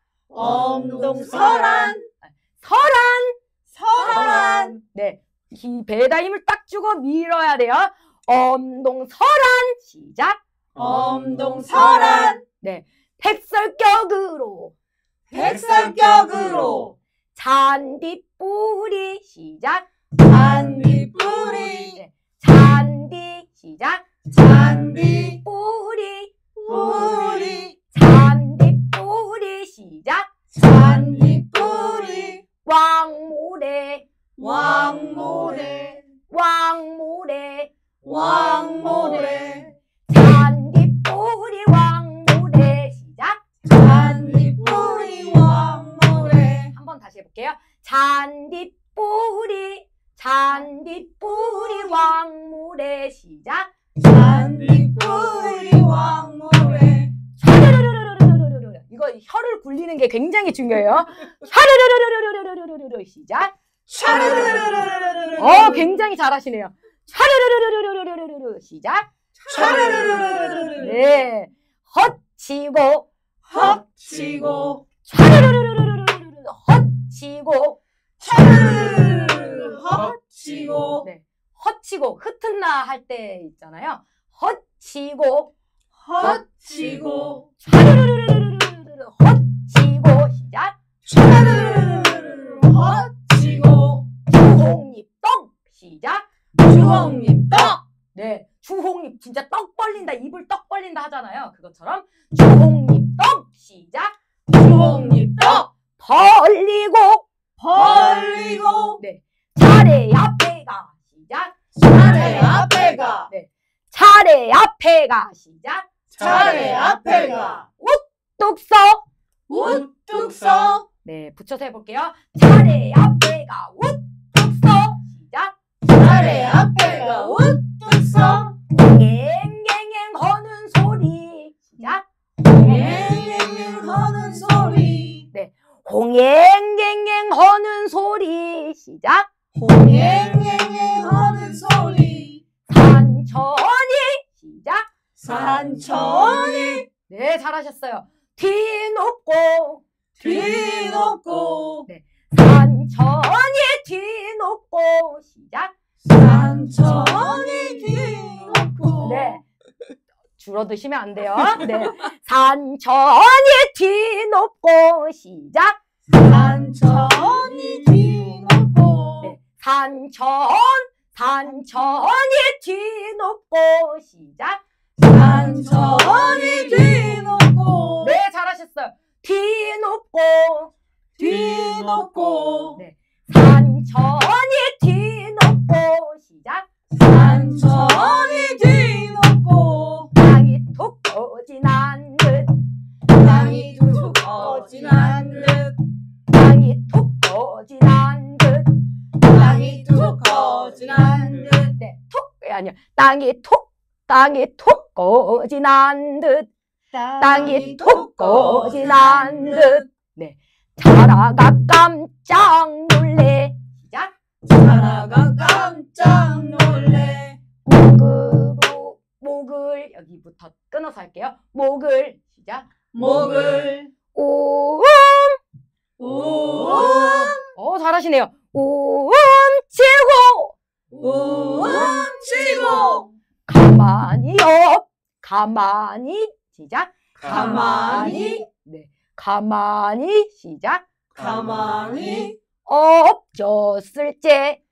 [SPEAKER 3] 엄동설한
[SPEAKER 2] 설한.
[SPEAKER 3] 설한
[SPEAKER 2] 네, 이 배에다 힘을 딱 주고 밀어야 돼요. 엄동설한 시작.
[SPEAKER 3] 엄동설한
[SPEAKER 2] 네, 백설격으로
[SPEAKER 3] 백설격으로
[SPEAKER 2] 잔디뿌리 시작.
[SPEAKER 3] 잔디뿌리
[SPEAKER 2] 네, 잔디 시작.
[SPEAKER 3] 잔디
[SPEAKER 2] 뿌리
[SPEAKER 3] 뿌리
[SPEAKER 2] 잔디뿌리 시작.
[SPEAKER 3] 잔디뿌리
[SPEAKER 2] 왕모래
[SPEAKER 3] 왕모래
[SPEAKER 2] 왕모래
[SPEAKER 3] 왕모래
[SPEAKER 2] 잔디뿌리 왕모래 시작.
[SPEAKER 3] 잔디뿌리 왕모래
[SPEAKER 2] 한 번 다시 해볼게요. 잔디뿌리 왕모래 시작.
[SPEAKER 3] 잔디뿌리 왕모래
[SPEAKER 2] 샤르르르르르르르르. 이거 혀를 굴리는 게 굉장히 중요해요. 샤르르르르르르르르르 시작.
[SPEAKER 3] 샤르르르르르르르
[SPEAKER 2] 굉장히 잘하시네요. 샤르르르르르르르르 시작.
[SPEAKER 3] 샤르르르르르르
[SPEAKER 2] 네, 헛치고
[SPEAKER 3] 헛치고
[SPEAKER 2] 샤르르르르르르르 헛치고.
[SPEAKER 3] 샤르르르르르 헛치고
[SPEAKER 2] 네, 헛치고 흩은나 할 때 있잖아요. 헛치고
[SPEAKER 3] 헛치고
[SPEAKER 2] 샤르르르르르르르 헛치고 시작.
[SPEAKER 3] 샤르르르르르 헛치고
[SPEAKER 2] 주홍잎떡 시작.
[SPEAKER 3] 주홍잎떡
[SPEAKER 2] 네, 주홍잎 진짜 떡 벌린다, 입을 떡 벌린다 하잖아요. 그것처럼 주홍잎떡 시작.
[SPEAKER 3] 주홍잎떡
[SPEAKER 2] 벌리고
[SPEAKER 3] 벌리고
[SPEAKER 2] 차례 앞에가 시작.
[SPEAKER 3] 차례 앞에가
[SPEAKER 2] 차례 앞에가 시작.
[SPEAKER 3] 차례 앞에가
[SPEAKER 2] 뚝서.
[SPEAKER 3] 우뚝 서
[SPEAKER 2] 네, 붙여서 해볼게요. 차례 앞에가 우뚝서 시작.
[SPEAKER 3] 차례 앞에가 우뚝 서
[SPEAKER 2] 갱갱갱 하는 소리 시작.
[SPEAKER 3] 갱갱갱 하는 소리
[SPEAKER 2] 홍갱갱갱 하는 소리 시작.
[SPEAKER 3] 홍갱갱갱 하는 소리
[SPEAKER 2] 산천이 시작.
[SPEAKER 3] 산천이
[SPEAKER 2] 네, 잘하셨어요. 뒤높고
[SPEAKER 3] 뒤높고
[SPEAKER 2] 산천이 뒤높고 시작.
[SPEAKER 3] 산천이 뒤높고
[SPEAKER 2] 네, 줄어드시면 안 돼요. 네, 산천이 뒤높고 시작.
[SPEAKER 3] 산천이 뒤높고
[SPEAKER 2] 산천이 뒤높고 시작.
[SPEAKER 3] 산천이 뒤높고
[SPEAKER 2] 네, 잘하셨어요. 뒤높고
[SPEAKER 3] 뒤높고
[SPEAKER 2] 산천이 뒤높고 시작.
[SPEAKER 3] 산천이 뒤높고
[SPEAKER 2] 땅이 툭 꺼진한 듯
[SPEAKER 3] 땅이 툭 꺼진한 듯
[SPEAKER 2] 땅이 툭 꺼진한 듯
[SPEAKER 3] 땅이 툭 꺼진한 듯
[SPEAKER 2] 네, 아니요. 땅이 툭 꺼진한 듯 땅이 툭 꺼진한 듯 네, 자라가 깜짝 놀래 시작.
[SPEAKER 3] 자라가 깜짝 놀래
[SPEAKER 2] 목을 여기부터 끊어서 할게요. 목을 시작.
[SPEAKER 3] 목을
[SPEAKER 2] 오음
[SPEAKER 3] 우음
[SPEAKER 2] 잘하시네요. 오음 치고
[SPEAKER 3] 우음 치고
[SPEAKER 2] 가만히 시작.
[SPEAKER 3] 가만히
[SPEAKER 2] 가만히 시작.
[SPEAKER 3] 가만히
[SPEAKER 2] 엎졌을 때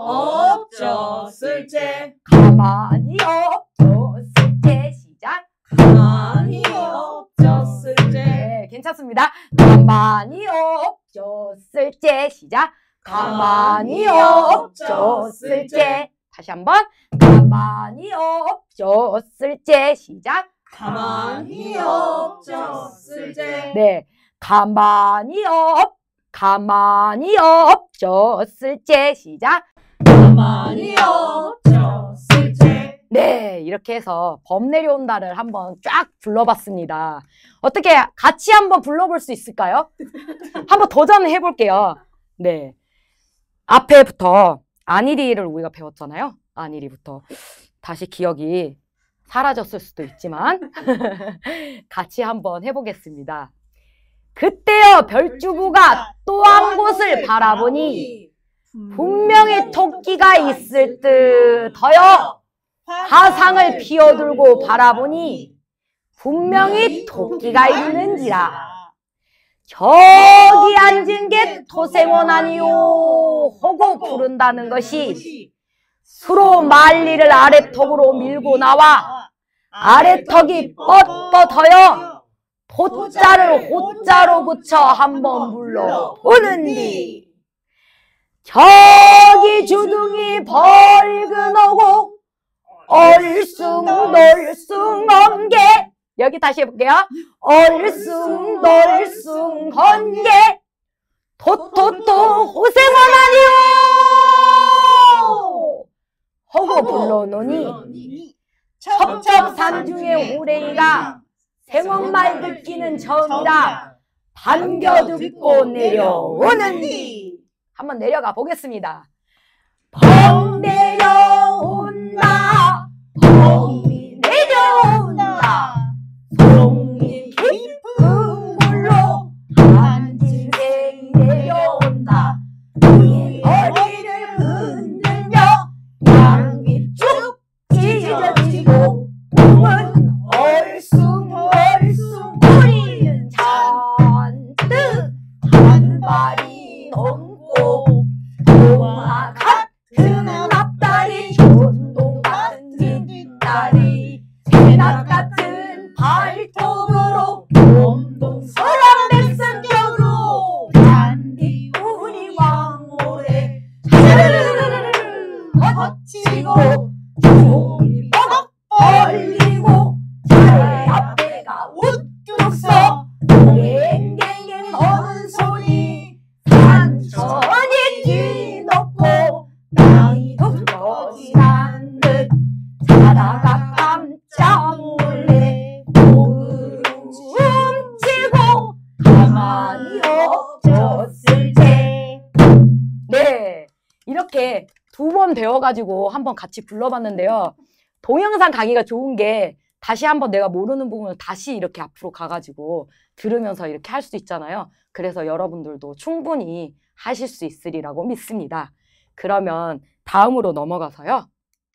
[SPEAKER 3] 엎졌을 때
[SPEAKER 2] 가만히 엎졌을 때 시작.
[SPEAKER 3] 가만히 엎졌을 때
[SPEAKER 2] 네, 괜찮습니다. 가만히 엎졌을 때 시작. 가만히 엎졌을 때 다시 한번 가만히 엎졌을 때 시작.
[SPEAKER 3] 가만히 엎졌을 때
[SPEAKER 2] 네, 가만히 가만히 없었을제. 시작.
[SPEAKER 3] 가만히 없었을제.
[SPEAKER 2] 네, 이렇게 해서 범 내려온다를 한번 쫙 불러봤습니다. 어떻게 같이 한번 불러볼 수 있을까요? 한번 도전해 볼게요. 네, 앞에부터 안일이를 우리가 배웠잖아요. 안일이부터 다시 기억이 사라졌을 수도 있지만 같이 한번 해보겠습니다. 그때여 별주부가 또 한 곳을 바라보니 분명히 토끼가 있을 듯하여 화상을 피워들고 바라보니 분명히 토끼가 있는지라. 저기 앉은 게 토생원 아니요 하고 부른다는 것이 수로 만리를 아래턱으로 밀고 나와 아래턱이 뻣뻣하여 토자를 호자로 붙여 한번 불러보는디. 저기 주둥이 벌근하고 얼숭덜숭한 게, 여기 다시 해볼게요. 얼숭덜숭한 게 토토토 호생원 아니오 하고 불러놓으니 첩첩산중의 호랭이가 생원말 듣기는 처음이라 반겨 듣고 내려오는디. 한번 내려가 보겠습니다. 벙 내려온다, 벙이 내려온다, 송이 깊은 물로 한진생이 내려온다. 그의 머리를 흔들며 양이 쭉 찢어지고 몸은 얼숭얼숭 뿌리는 잔뜩 한 발이 넘고 동화 같은 앞다리, 전동 같은 뒷다리, 새낙 같은 발톱으로 몸동서랑 백성격으로 잔디 우리 왕모래 거치고 종이 뻐덕 벌리고 차례 앞에가 우뚝 서 갱갱갱 거는 소리 산천이 뒤덮고 땅이 두꺼지난 듯 자다가 깜짝 놀래 목을 움치고 가만히 없었을지. 네, 이렇게 두 번 배워가지고 한번 같이 불러봤는데요. 동영상 강의가 좋은 게 다시 한번 내가 모르는 부분을 다시 이렇게 앞으로 가가지고 들으면서 이렇게 할 수 있잖아요. 그래서 여러분들도 충분히 하실 수 있으리라고 믿습니다. 그러면 다음으로 넘어가서요.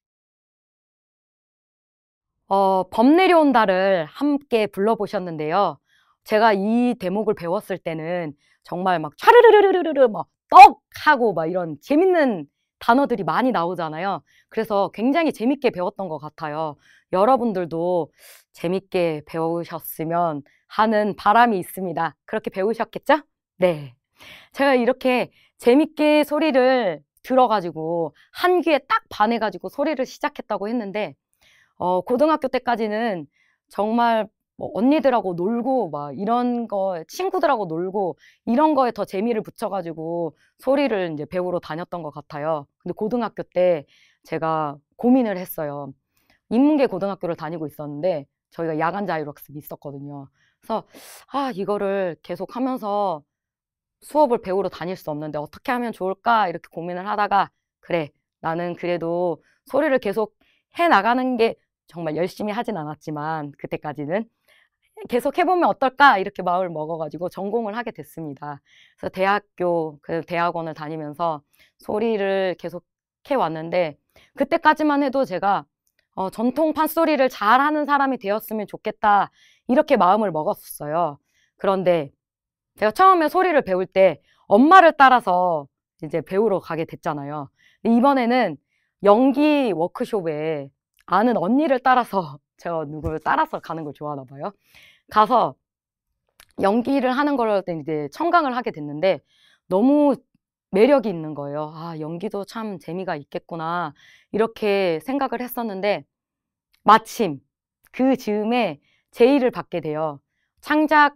[SPEAKER 2] 범 내려온다를 함께 불러보셨는데요. 제가 이 대목을 배웠을 때는 정말 막 차르르르르르 막 떡하고 막 이런 재밌는 단어들이 많이 나오잖아요. 그래서 굉장히 재밌게 배웠던 것 같아요. 여러분들도 재밌게 배우셨으면 하는 바람이 있습니다. 그렇게 배우셨겠죠? 네. 제가 이렇게 재밌게 소리를 들어가지고 한 귀에 딱 반해가지고 소리를 시작했다고 했는데 고등학교 때까지는 정말 뭐 언니들하고 놀고 막 이런 거, 친구들하고 놀고 이런 거에 더 재미를 붙여가지고 소리를 이제 배우러 다녔던 것 같아요. 근데 고등학교 때 제가 고민을 했어요. 인문계 고등학교를 다니고 있었는데 저희가 야간 자율학습이 있었거든요. 그래서 이거를 계속 하면서 수업을 배우러 다닐 수 없는데 어떻게 하면 좋을까 이렇게 고민을 하다가 그래, 나는 그래도 소리를 계속 해나가는 게 정말 열심히 하진 않았지만 그때까지는 계속 해보면 어떨까 이렇게 마음을 먹어가지고 전공을 하게 됐습니다. 그래서 대학원을 다니면서 소리를 계속 해왔는데 그때까지만 해도 제가 전통 판소리를 잘하는 사람이 되었으면 좋겠다 이렇게 마음을 먹었어요. 그런데 제가 처음에 소리를 배울 때 엄마를 따라서 이제 배우러 가게 됐잖아요. 근데 이번에는 연기 워크숍에 아는 언니를 따라서 제가 누구를 따라서 가는 걸 좋아하나 봐요. 가서 연기를 하는 걸 이제 청강을 하게 됐는데 너무 매력이 있는 거예요. 연기도 참 재미가 있겠구나 이렇게 생각을 했었는데 마침 그 즈음에 제의를 받게 돼요. 창작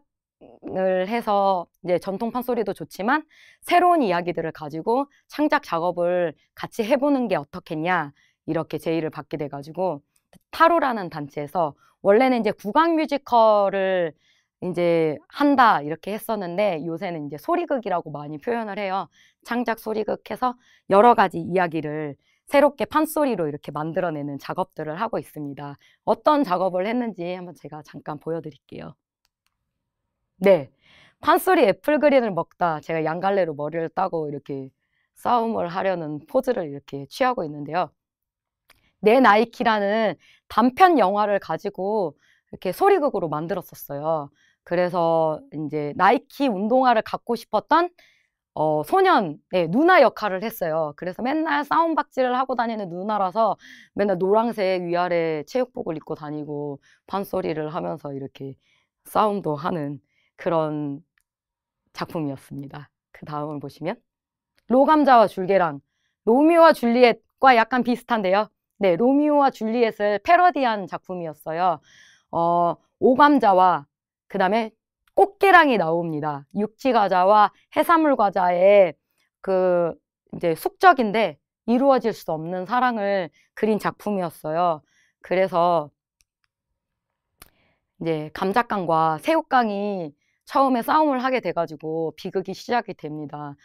[SPEAKER 2] 해서 이제 전통 판소리도 좋지만 새로운 이야기들을 가지고 창작 작업을 같이 해보는 게 어떻겠냐 이렇게 제의를 받게 돼가지고 타로라는 단체에서 원래는 이제 국악 뮤지컬을 이제 한다 이렇게 했었는데 요새는 이제 소리극이라고 많이 표현을 해요. 창작 소리극 해서 여러 가지 이야기를 새롭게 판소리로 이렇게 만들어내는 작업들을 하고 있습니다. 어떤 작업을 했는지 한번 제가 잠깐 보여드릴게요. 네, 판소리 애플그린을 먹다 제가 양갈래로 머리를 따고 이렇게 싸움을 하려는 포즈를 이렇게 취하고 있는데요. 내 나이키라는 단편 영화를 가지고 이렇게 소리극으로 만들었었어요. 그래서 이제 나이키 운동화를 갖고 싶었던 소년, 네, 누나 역할을 했어요. 그래서 맨날 싸움박질을 하고 다니는 누나라서 맨날 노란색 위아래 체육복을 입고 다니고 판소리를 하면서 이렇게 싸움도 하는 그런 작품이었습니다. 그 다음을 보시면 로감자와 줄개랑 로미오와 줄리엣과 약간 비슷한데요. 네, 로미오와 줄리엣을 패러디한 작품이었어요. 오감자와 그 다음에 꽃게랑이 나옵니다. 육지과자와 해산물과자의 그 이제 숙적인데 이루어질 수 없는 사랑을 그린 작품이었어요. 그래서 이제 감자깡과 새우깡이 처음에 싸움을 하게 돼가지고 비극이 시작이 됩니다.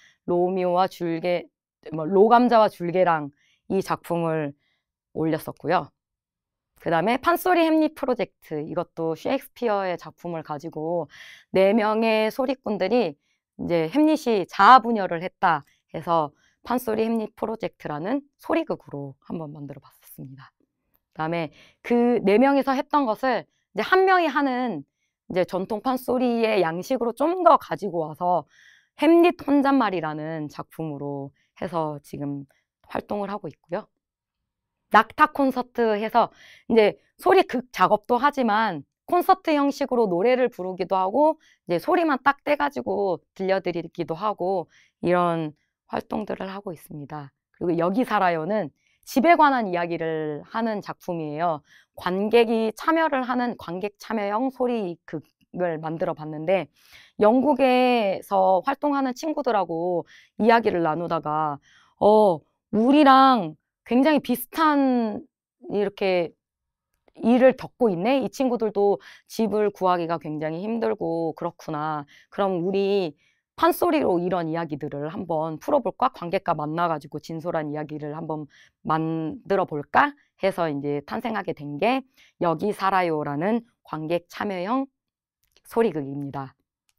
[SPEAKER 2] 로감자와 줄개랑 이 작품을 올렸었고요. 그 다음에 판소리 햄릿 프로젝트, 이것도 셰익스피어의 작품을 가지고 4명의 소리꾼들이 이제 햄릿이 자아분열을 했다 해서 판소리 햄릿 프로젝트라는 소리극으로 한번 만들어 봤었습니다. 그 다음에 그 4명이서 했던 것을 이제 한 명이 하는 이제 전통 판소리의 양식으로 좀 더 가지고 와서 햄릿 혼잣말이라는 작품으로 해서 지금 활동을 하고 있고요. 낙타 콘서트 해서 이제 소리 극 작업도 하지만 콘서트 형식으로 노래를 부르기도 하고 이제 소리만 딱 떼가지고 들려드리기도 하고 이런 활동들을 하고 있습니다. 그리고 여기 살아요는 집에 관한 이야기를 하는 작품이에요. 관객이 참여를 하는 관객 참여형 소리극을 만들어 봤는데 영국에서 활동하는 친구들하고 이야기를 나누다가 우리랑 굉장히 비슷한 이렇게 일을 겪고 있네? 이 친구들도 집을 구하기가 굉장히 힘들고 그렇구나. 그럼 우리 판소리로 이런 이야기들을 한번 풀어볼까? 관객과 만나가지고 진솔한 이야기를 한번 만들어 볼까? 해서 이제 탄생하게 된 게 여기 살아요라는 관객 참여형 소리극입니다.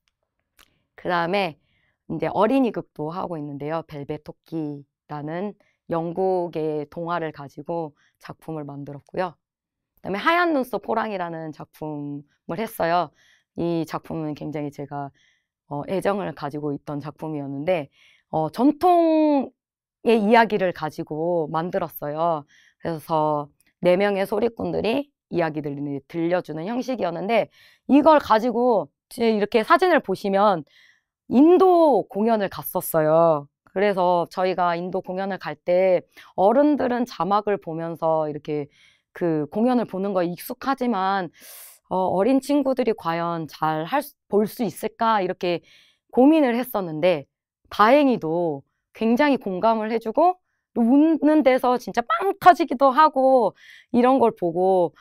[SPEAKER 2] 그 다음에 이제 어린이극도 하고 있는데요. 벨벳 토끼라는 영국의 동화를 가지고 작품을 만들었고요. 그다음에 하얀 눈썹 호랑이라는 작품을 했어요. 이 작품은 굉장히 제가 애정을 가지고 있던 작품이었는데 전통의 이야기를 가지고 만들었어요. 그래서 4명의 소리꾼들이 이야기들을 들려주는 형식이었는데 이걸 가지고 이렇게 사진을 보시면 인도 공연을 갔었어요. 그래서 저희가 인도 공연을 갈 때 어른들은 자막을 보면서 이렇게 그 공연을 보는 거 익숙하지만 어린 친구들이 과연 잘 볼 수 있을까 이렇게 고민을 했었는데 다행히도 굉장히 공감을 해주고 웃는 데서 진짜 빵 터지기도 하고 이런 걸 보고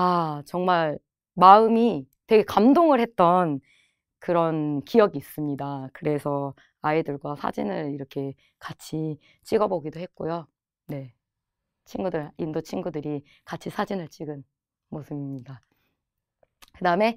[SPEAKER 2] 정말 마음이 되게 감동을 했던 그런 기억이 있습니다. 그래서 아이들과 사진을 이렇게 같이 찍어보기도 했고요. 네, 인도 친구들이 같이 사진을 찍은 모습입니다. 그 다음에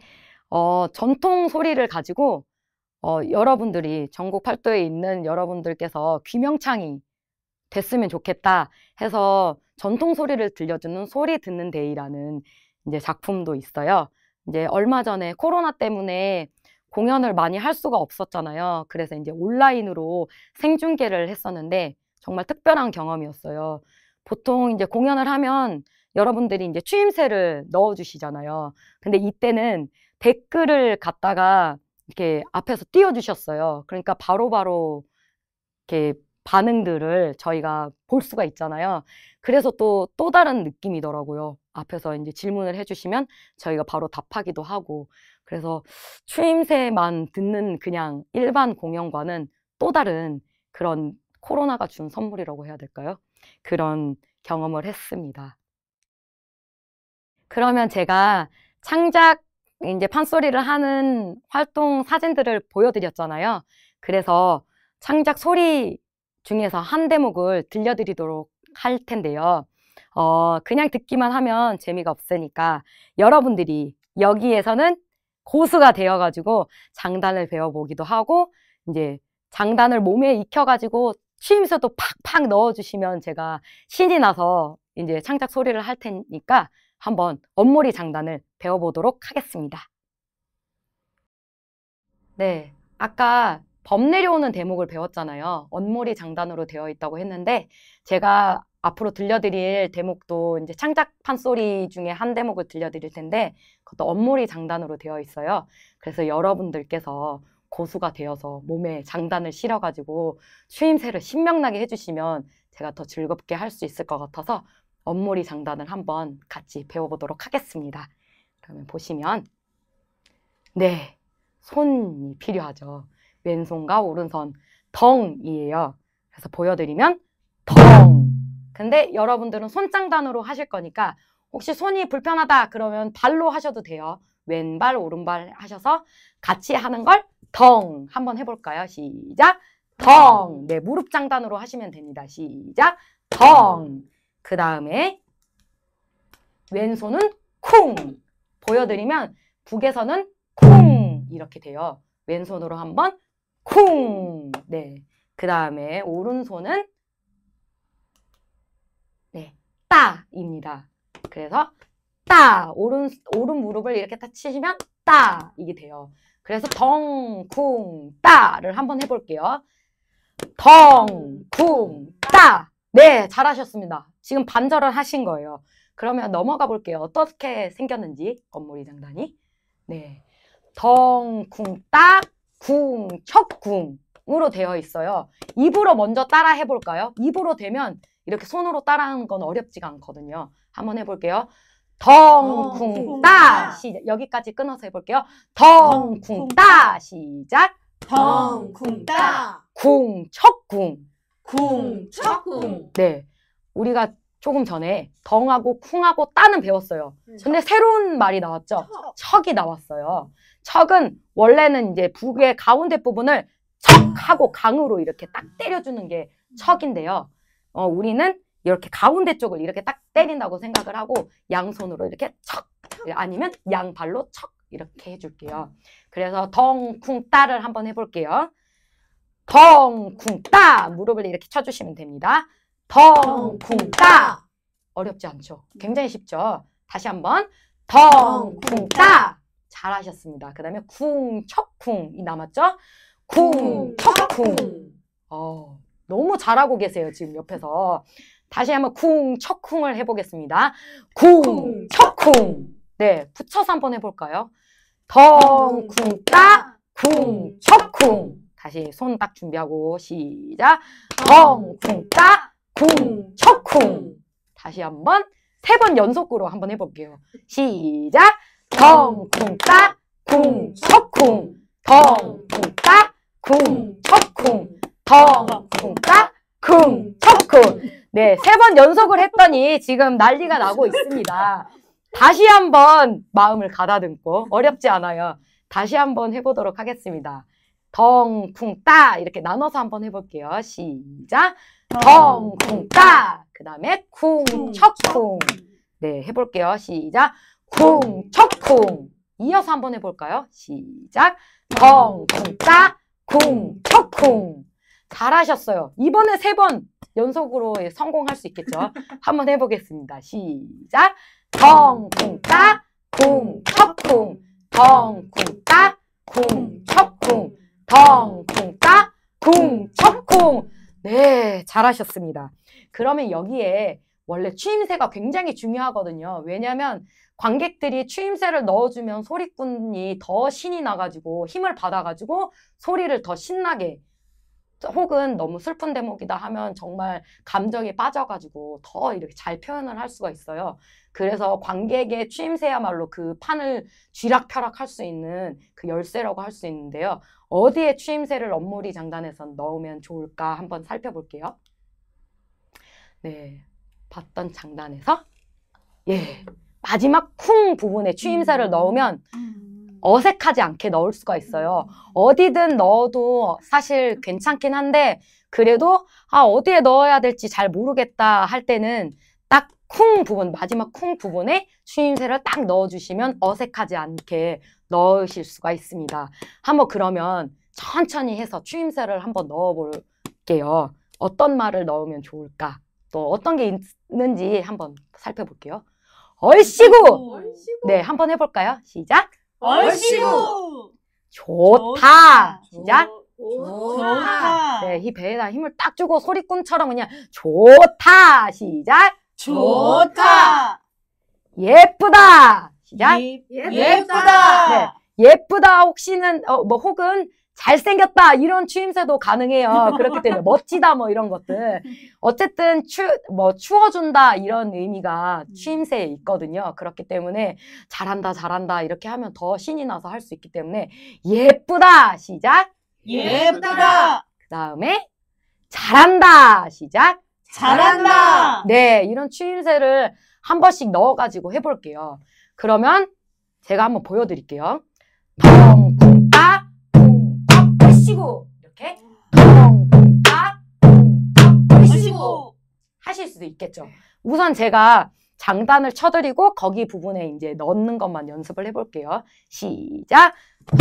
[SPEAKER 2] 전통 소리를 가지고 여러분들이 전국 팔도에 있는 여러분들께서 귀명창이 됐으면 좋겠다 해서 전통 소리를 들려주는 소리 듣는 데이라는 이제 작품도 있어요. 이제 얼마 전에 코로나 때문에 공연을 많이 할 수가 없었잖아요. 그래서 이제 온라인으로 생중계를 했었는데 정말 특별한 경험이었어요. 보통 이제 공연을 하면 여러분들이 이제 추임새를 넣어주시잖아요. 근데 이때는 댓글을 갖다가 이렇게 앞에서 띄워주셨어요. 그러니까 바로바로 이렇게 반응들을 저희가 볼 수가 있잖아요. 그래서 또 다른 느낌이더라고요.
[SPEAKER 1] 앞에서 이제 질문을 해주시면 저희가 바로 답하기도 하고, 그래서 추임새만 듣는 그냥 일반 공연과는 또 다른 그런 코로나가 준 선물이라고 해야 될까요? 그런 경험을 했습니다. 그러면 제가 창작 이제 판소리를 하는 활동 사진들을 보여드렸잖아요. 그래서 창작 소리 중에서 한 대목을 들려드리도록 할 텐데요. 그냥 듣기만 하면 재미가 없으니까 여러분들이 여기에서는 고수가 되어가지고 장단을 배워보기도 하고, 이제 장단을 몸에 익혀가지고 추임새도 팍팍 넣어주시면 제가 신이 나서 이제 창작 소리를 할 테니까 한번 언모리 장단을 배워보도록 하겠습니다. 네, 아까 범 내려오는 대목을 배웠잖아요. 언모리 장단으로 되어 있다고 했는데, 제가 앞으로 들려드릴 대목도 이제 창작 판소리 중에 한 대목을 들려드릴 텐데, 그것도 언모리 장단으로 되어 있어요. 그래서 여러분들께서 고수가 되어서 몸에 장단을 실어가지고 추임새를 신명나게 해주시면 제가 더 즐겁게 할 수 있을 것 같아서 언모리 장단을 한번 같이 배워보도록 하겠습니다. 그러면 보시면, 네, 손이 필요하죠. 왼손과 오른손, 덩이에요. 그래서 보여드리면 덩. 근데 여러분들은 손장단으로 하실 거니까 혹시 손이 불편하다 그러면 발로 하셔도 돼요. 왼발, 오른발 하셔서 같이 하는 걸 덩. 한번 해볼까요? 시작. 덩. 네, 무릎 장단으로 하시면 됩니다. 시작. 덩. 그 다음에 왼손은 쿵. 보여드리면 북에서는 쿵. 이렇게 돼요. 왼손으로 한번 쿵. 네. 그 다음에 오른손은 네, 따입니다. 그래서 따. 오른 무릎을 이렇게 딱 치시면 따. 이게 돼요. 그래서 덩, 쿵, 따를 한번 해볼게요. 덩, 쿵, 따. 네, 잘하셨습니다. 지금 반절을 하신 거예요. 그러면 넘어가 볼게요. 어떻게 생겼는지, 언모리 장단이. 네. 덩, 쿵, 따, 쿵, 척쿵으로 되어 있어요. 입으로 먼저 따라 해볼까요? 입으로 되면 이렇게 손으로 따라하는 건 어렵지가 않거든요. 한번 해볼게요. 덩, 쿵, 따. 시작. 여기까지 끊어서 해볼게요. 덩, 쿵, 따. 시작.
[SPEAKER 3] 덩, 쿵, 따.
[SPEAKER 1] 쿵, 척쿵.
[SPEAKER 3] 쿵, 척쿵.
[SPEAKER 1] 네. 우리가 조금 전에 덩하고 쿵하고 따는 배웠어요. 근데 새로운 말이 나왔죠? 척이 나왔어요. 척은 원래는 이제 북의 가운데 부분을 척하고 강으로 이렇게 딱 때려주는 게 척인데요. 우리는 이렇게 가운데 쪽을 이렇게 딱 때린다고 생각을 하고 양손으로 이렇게 척, 아니면 양발로 척 이렇게 해줄게요. 그래서 덩, 쿵, 따를 한번 해볼게요. 덩, 쿵, 따. 무릎을 이렇게 쳐주시면 됩니다. 덩, 쿵, 따. 어렵지 않죠? 굉장히 쉽죠? 다시 한번 덩, 쿵, 따. 잘하셨습니다. 그 다음에 쿵, 척쿵이 남았죠? 쿵, 척쿵. 너무 잘하고 계세요, 지금 옆에서. 다시 한번 쿵, 척쿵을 해보겠습니다. 쿵, 척쿵. 네, 붙여서 한번 해볼까요? 덩, 쿵, 따, 쿵, 척쿵. 다시 손 딱 준비하고 시작. 덩, 쿵, 따, 쿵, 척쿵. 다시 한번 3번 연속으로 한번 해볼게요. 시작. 덩, 쿵, 따, 쿵, 척쿵. 덩, 쿵, 따, 쿵, 척쿵. 덩, 쿵, 따, 쿵, 척쿵. 네, 3번 연속을 했더니 지금 난리가 나고 있습니다. 다시 한번 마음을 가다듬고, 어렵지 않아요. 다시 한번 해보도록 하겠습니다. 덩, 쿵, 따. 이렇게 나눠서 한번 해볼게요. 시작. 덩, 쿵, 따. 그 다음에 쿵, 척쿵. 네, 해볼게요. 시작. 쿵, 척쿵. 이어서 한번 해볼까요? 시작. 덩, 쿵, 따, 쿵, 척쿵. 잘하셨어요. 이번에 3번 연속으로 성공할 수 있겠죠? 한번 해보겠습니다. 시작. 덩, 쿵, 따, 쿵, 척쿵. 덩, 쿵, 따, 쿵, 척쿵. 덩, 쿵, 따, 쿵, 척쿵. 네, 잘하셨습니다. 그러면 여기에 원래 추임새가 굉장히 중요하거든요. 왜냐하면 관객들이 추임새를 넣어주면 소리꾼이 더 신이 나가지고 힘을 받아가지고 소리를 더 신나게
[SPEAKER 2] 혹은 너무 슬픈 대목이다 하면 정말 감정이 빠져가지고 더 이렇게 잘 표현을 할 수가 있어요. 그래서 관객의 추임새야말로 그 판을 쥐락펴락 할 수 있는 그 열쇠라고 할 수 있는데요. 어디에 추임새를 엄물이 장단에서 넣으면 좋을까 한번 살펴볼게요. 네, 봤던 장단에서 예, 마지막 쿵 부분에 추임새를 넣으면 어색하지 않게 넣을 수가 있어요. 어디든 넣어도 사실 괜찮긴 한데 그래도 어디에 넣어야 될지 잘 모르겠다 할 때는 딱 쿵 부분, 마지막 쿵 부분에 추임새를 딱 넣어주시면 어색하지 않게 넣으실 수가 있습니다. 한번 그러면 천천히 해서 추임새를 한번 넣어볼게요. 어떤 말을 넣으면 좋을까? 또 어떤 게 있는지 한번 살펴볼게요. 얼씨구! 네, 한번 해볼까요? 시작!
[SPEAKER 3] 얼씨구
[SPEAKER 2] 좋다! 시작!
[SPEAKER 3] 좋다
[SPEAKER 2] 네, 이 배에다 힘을 딱 주고 소리꾼처럼 그냥 좋다! 시작!
[SPEAKER 3] 좋다
[SPEAKER 2] 예쁘다! 시작!
[SPEAKER 3] 예쁘다
[SPEAKER 2] 네, 예쁘다 혹시는 혹은 잘생겼다 이런 추임새도 가능해요. 그렇기 때문에 멋지다 뭐 이런 것들 어쨌든 추워준다 이런 의미가 추임새에 있거든요. 그렇기 때문에 잘한다 잘한다 이렇게 하면 더 신이 나서 할 수 있기 때문에 예쁘다 시작.
[SPEAKER 3] 예쁘다
[SPEAKER 2] 그 다음에 잘한다 시작.
[SPEAKER 3] 잘한다
[SPEAKER 2] 네, 이런 추임새를 한 번씩 넣어가지고 해볼게요. 그러면 제가 한번 보여드릴게요. 덩쿵따 쿵떡 얼씨구 이렇게 덩쿵따 쿵떡 얼씨구 하실 수도 있겠죠. 우선 제가 장단을 쳐드리고 거기 부분에 이제 넣는 것만 연습을 해볼게요. 시작.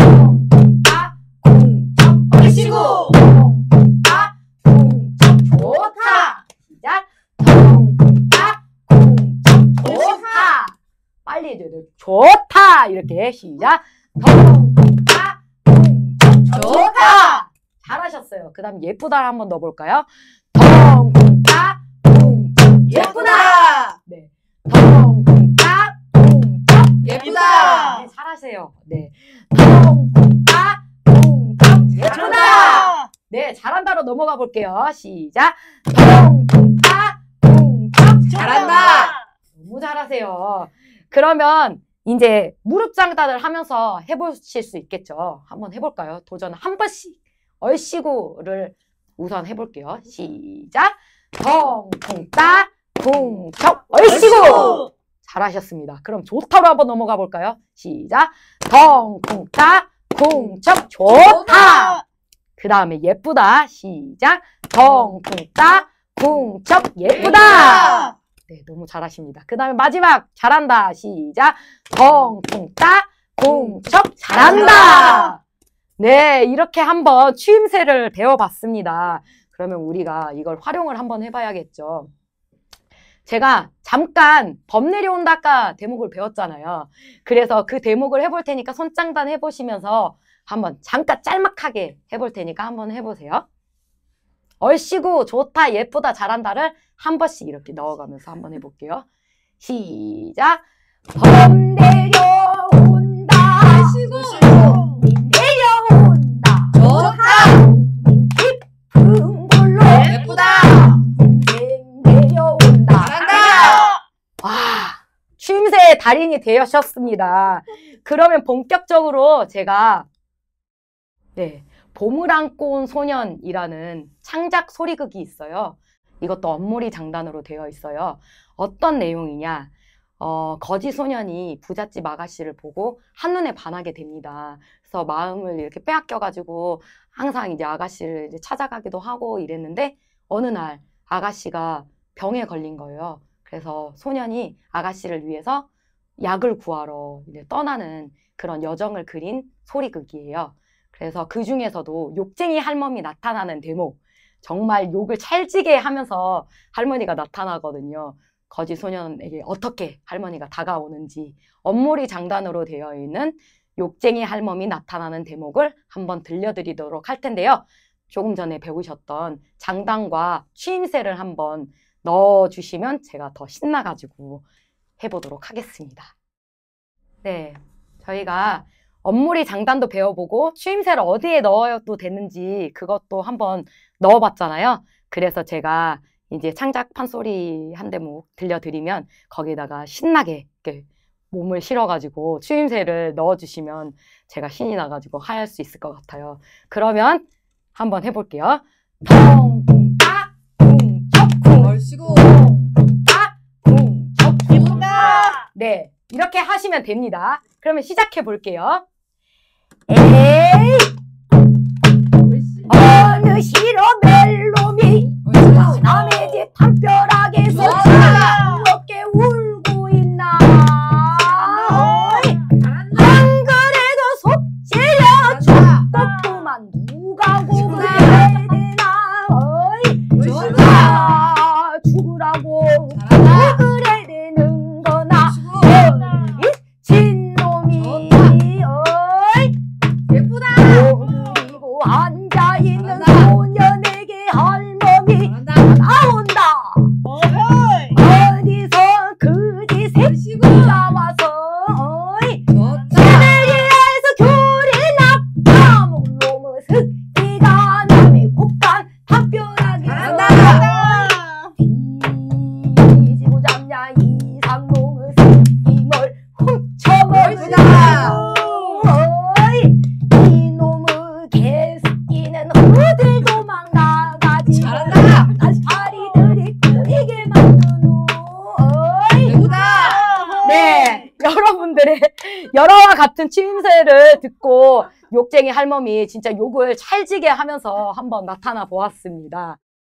[SPEAKER 2] 쿵떡 쿵떡 얼씨구 쿵떡 쿵떡 좋다. 시작. 쿵떡 쿵떡 좋다. 빨리 해줘야 돼요. 좋다. 이렇게 시작. 쿵떡 쿵떡 좋다. 잘하셨어요. 그 다음 예쁘다를 한번 넣어볼까요? 덩쿵따 쿵떡 예쁘다. 네. 덩쿵따 쿵떡
[SPEAKER 3] 예쁘다
[SPEAKER 2] 네, 잘하세요. 네. 덩쿵따 쿵떡 예쁘다.
[SPEAKER 3] 잘한다
[SPEAKER 2] 네, 잘한다로 넘어가 볼게요. 시작. 덩쿵따 쿵떡
[SPEAKER 3] 잘한다
[SPEAKER 2] 너무 잘하세요. 그러면 이제 무릎 장단을 하면서 해보실 수 있겠죠. 한번 해볼까요? 도전 한 번씩. 얼씨구를 우선 해볼게요. 시작. 덩쿵따 쿵떡 얼씨구. 잘하셨습니다. 그럼 좋다로 한번 넘어가 볼까요? 시작. 덩쿵따 쿵떡 좋다. 그 다음에 예쁘다. 시작. 덩쿵따 쿵떡 예쁘다. 네, 너무 잘하십니다. 그 다음에 마지막 잘한다. 시작. 덩쿵따 쿵떡 잘한다. 네, 이렇게 한번 추임새를 배워봤습니다. 그러면 우리가 이걸 활용을 한번 해봐야겠죠. 제가 잠깐 범 내려온다까 대목을 배웠잖아요. 그래서 그 대목을 해볼 테니까 손장단 해보시면서 한번 잠깐 짤막하게 해볼 테니까 한번 해보세요. 얼씨구 좋다 예쁘다 잘한다를 한 번씩 이렇게 넣어가면서 한번 해볼게요. 시작. 범 내려온다
[SPEAKER 3] 얼씨구
[SPEAKER 2] 내려온다
[SPEAKER 3] 좋다
[SPEAKER 2] 깊은 골로
[SPEAKER 3] 예쁘다
[SPEAKER 2] 내려온다.
[SPEAKER 3] 잘한다
[SPEAKER 2] 와, 추임새의 달인이 되셨습니다. 그러면 본격적으로 제가 봄을 안고 온 소년이라는 창작 소리극이 있어요. 이것도 엄몰이 장단으로 되어 있어요. 어떤 내용이냐? 거지 소년이 부잣집 아가씨를 보고 한눈에 반하게 됩니다. 그래서 마음을 이렇게 빼앗겨가지고 항상 이제 아가씨를 이제 찾아가기도 하고 이랬는데 어느 날 아가씨가 병에 걸린 거예요. 그래서 소년이 아가씨를 위해서 약을 구하러 이제 떠나는 그런 여정을 그린 소리극이에요. 그래서 그 중에서도 욕쟁이 할멈이 나타나는 대목, 정말 욕을 찰지게 하면서 할머니가 나타나거든요. 거지 소년에게 어떻게 할머니가 다가오는지 엄몰이 장단으로 되어 있는 욕쟁이 할멈이 나타나는 대목을 한번 들려드리도록 할 텐데요. 조금 전에 배우셨던 장단과 추임새를 한번 넣어주시면 제가 더 신나가지고 해보도록 하겠습니다. 네, 저희가 엄물이 장단도 배워보고 추임새를 어디에 넣어도 되는지 그것도 한번 넣어봤잖아요. 그래서 제가 이제 창작 판소리 한 대목 들려드리면 거기다가 신나게 이렇게 몸을 실어가지고 추임새를 넣어주시면 제가 신이 나가지고 하할 수 있을 것 같아요. 그러면 한번 해볼게요. 쿵쿵따 쿵척쿵
[SPEAKER 3] 얼씨구.
[SPEAKER 2] 쿵쿵따 쿵척쿵.
[SPEAKER 3] 예쁘다.
[SPEAKER 2] 네, 이렇게 하시면 됩니다. 그러면 시작해 볼게요. 에이 어느 시로 멜로미 남의 집 담벼락에서 즐겁게 울고 있나. 어이, 안 그래도 속 찔려 죽겠구만. 누가 고백해야 되나. 어이, 죽으라고 그래 되는 거나. 어이, 진놈이 어이
[SPEAKER 3] 예쁘다.
[SPEAKER 2] 그리고 앉아있는 소년에게 할멈이 나온다. 어디서 그지 새끼 나와서 어이 시베리아에서 귤이 났다. 놈의 새끼가 남의 곡간 담벼락에 뒤지고 잡냐 이상놈의 새끼 뭘 훔쳐먹으나. 어이 이놈의 개새끼는 어딜 도망가가지고 다시 파리들이 꼬이게 만드노. 어이. 네, 여러분들의 여러와 같은 추임새를 듣고 욕쟁이 할멈이 진짜 욕을 찰지게 하면서 한번 나타나 보았습니다.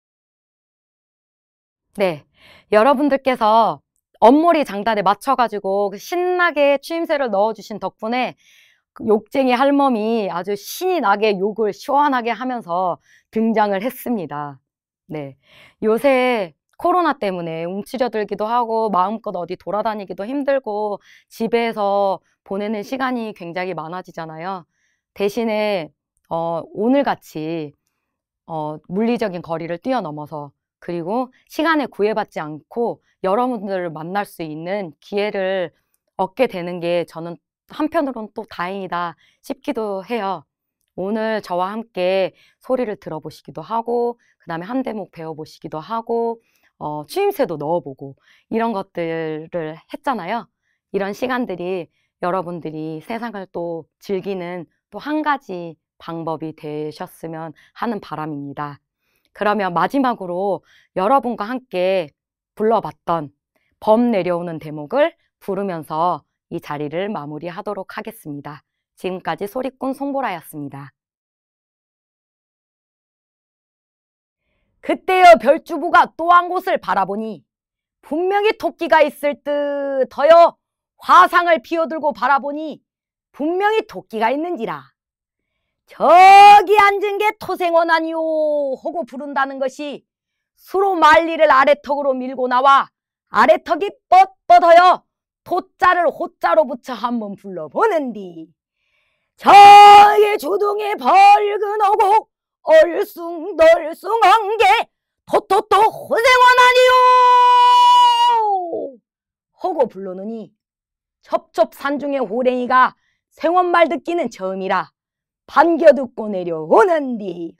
[SPEAKER 2] 네, 여러분들께서 엄몰이 장단에 맞춰가지고 신나게 추임새를 넣어주신 덕분에 그 욕쟁이 할멈이 아주 신이 나게 욕을 시원하게 하면서 등장을 했습니다. 네, 요새 코로나 때문에 움츠려들기도 하고 마음껏 어디 돌아다니기도 힘들고 집에서 보내는 시간이 굉장히 많아지잖아요. 대신에 오늘같이 물리적인 거리를 뛰어넘어서 그리고 시간에 구애받지 않고 여러분들을 만날 수 있는 기회를 얻게 되는 게 저는 한편으로는 또 다행이다 싶기도 해요. 오늘 저와 함께 소리를 들어보시기도 하고 그 다음에 한 대목 배워보시기도 하고 추임새도 넣어보고 이런 것들을 했잖아요. 이런 시간들이 여러분들이 세상을 또 즐기는 또 한 가지 방법이 되셨으면 하는 바람입니다. 그러면 마지막으로 여러분과 함께 불러봤던 범 내려오는 대목을 부르면서 이 자리를 마무리하도록 하겠습니다. 지금까지 소리꾼 송보라였습니다. 그때여 별주부가 또 한 곳을 바라보니 분명히 토끼가 있을 듯하여 화상을 피워들고 바라보니 분명히 토끼가 있는지라. 저기 앉은 게 토생원 아니오 하고 부른다는 것이 수로 말리를 아래턱으로 밀고 나와 아래턱이 뻣뻣하여 토자를 호자로 붙여 한번 불러보는디. 저기 주둥이 벌근하고 얼숭덜숭한 게 토토토 호생원 아니오 하고 부르느니 첩첩산중의 호랭이가 생원말 듣기는 처음이라 반겨듣고 내려오는디.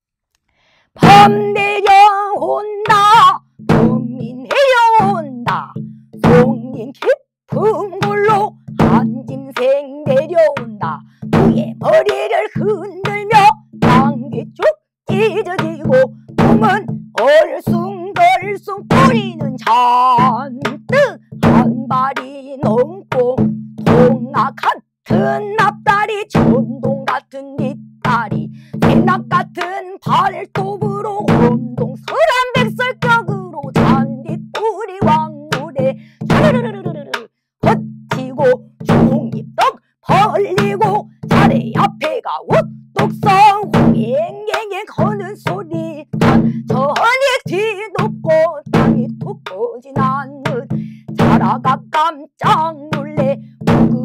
[SPEAKER 2] 범 내려온다 범이 내려온다 송림 깊은 골로 한 짐생 내려온다. 그의 머리를 흔들며 땅이 쭉 찢어지고 몸은 얼숭덜숭 뿌리는 잔뜩 한 발이 넘고 동락 같은 앞다리 천동 같은 뒷다리 대낙 같은 발톱으로 엄동설한 백설격으로 잔디뿌리 왕물에 촤르르르르르 걷히고 중입떡 벌리고 자리 앞에가 우뚝성 앵앵앵 거는 소리 천천히 뒤높고 땅이 툭 꺼진 않는 자라가 깜짝 놀래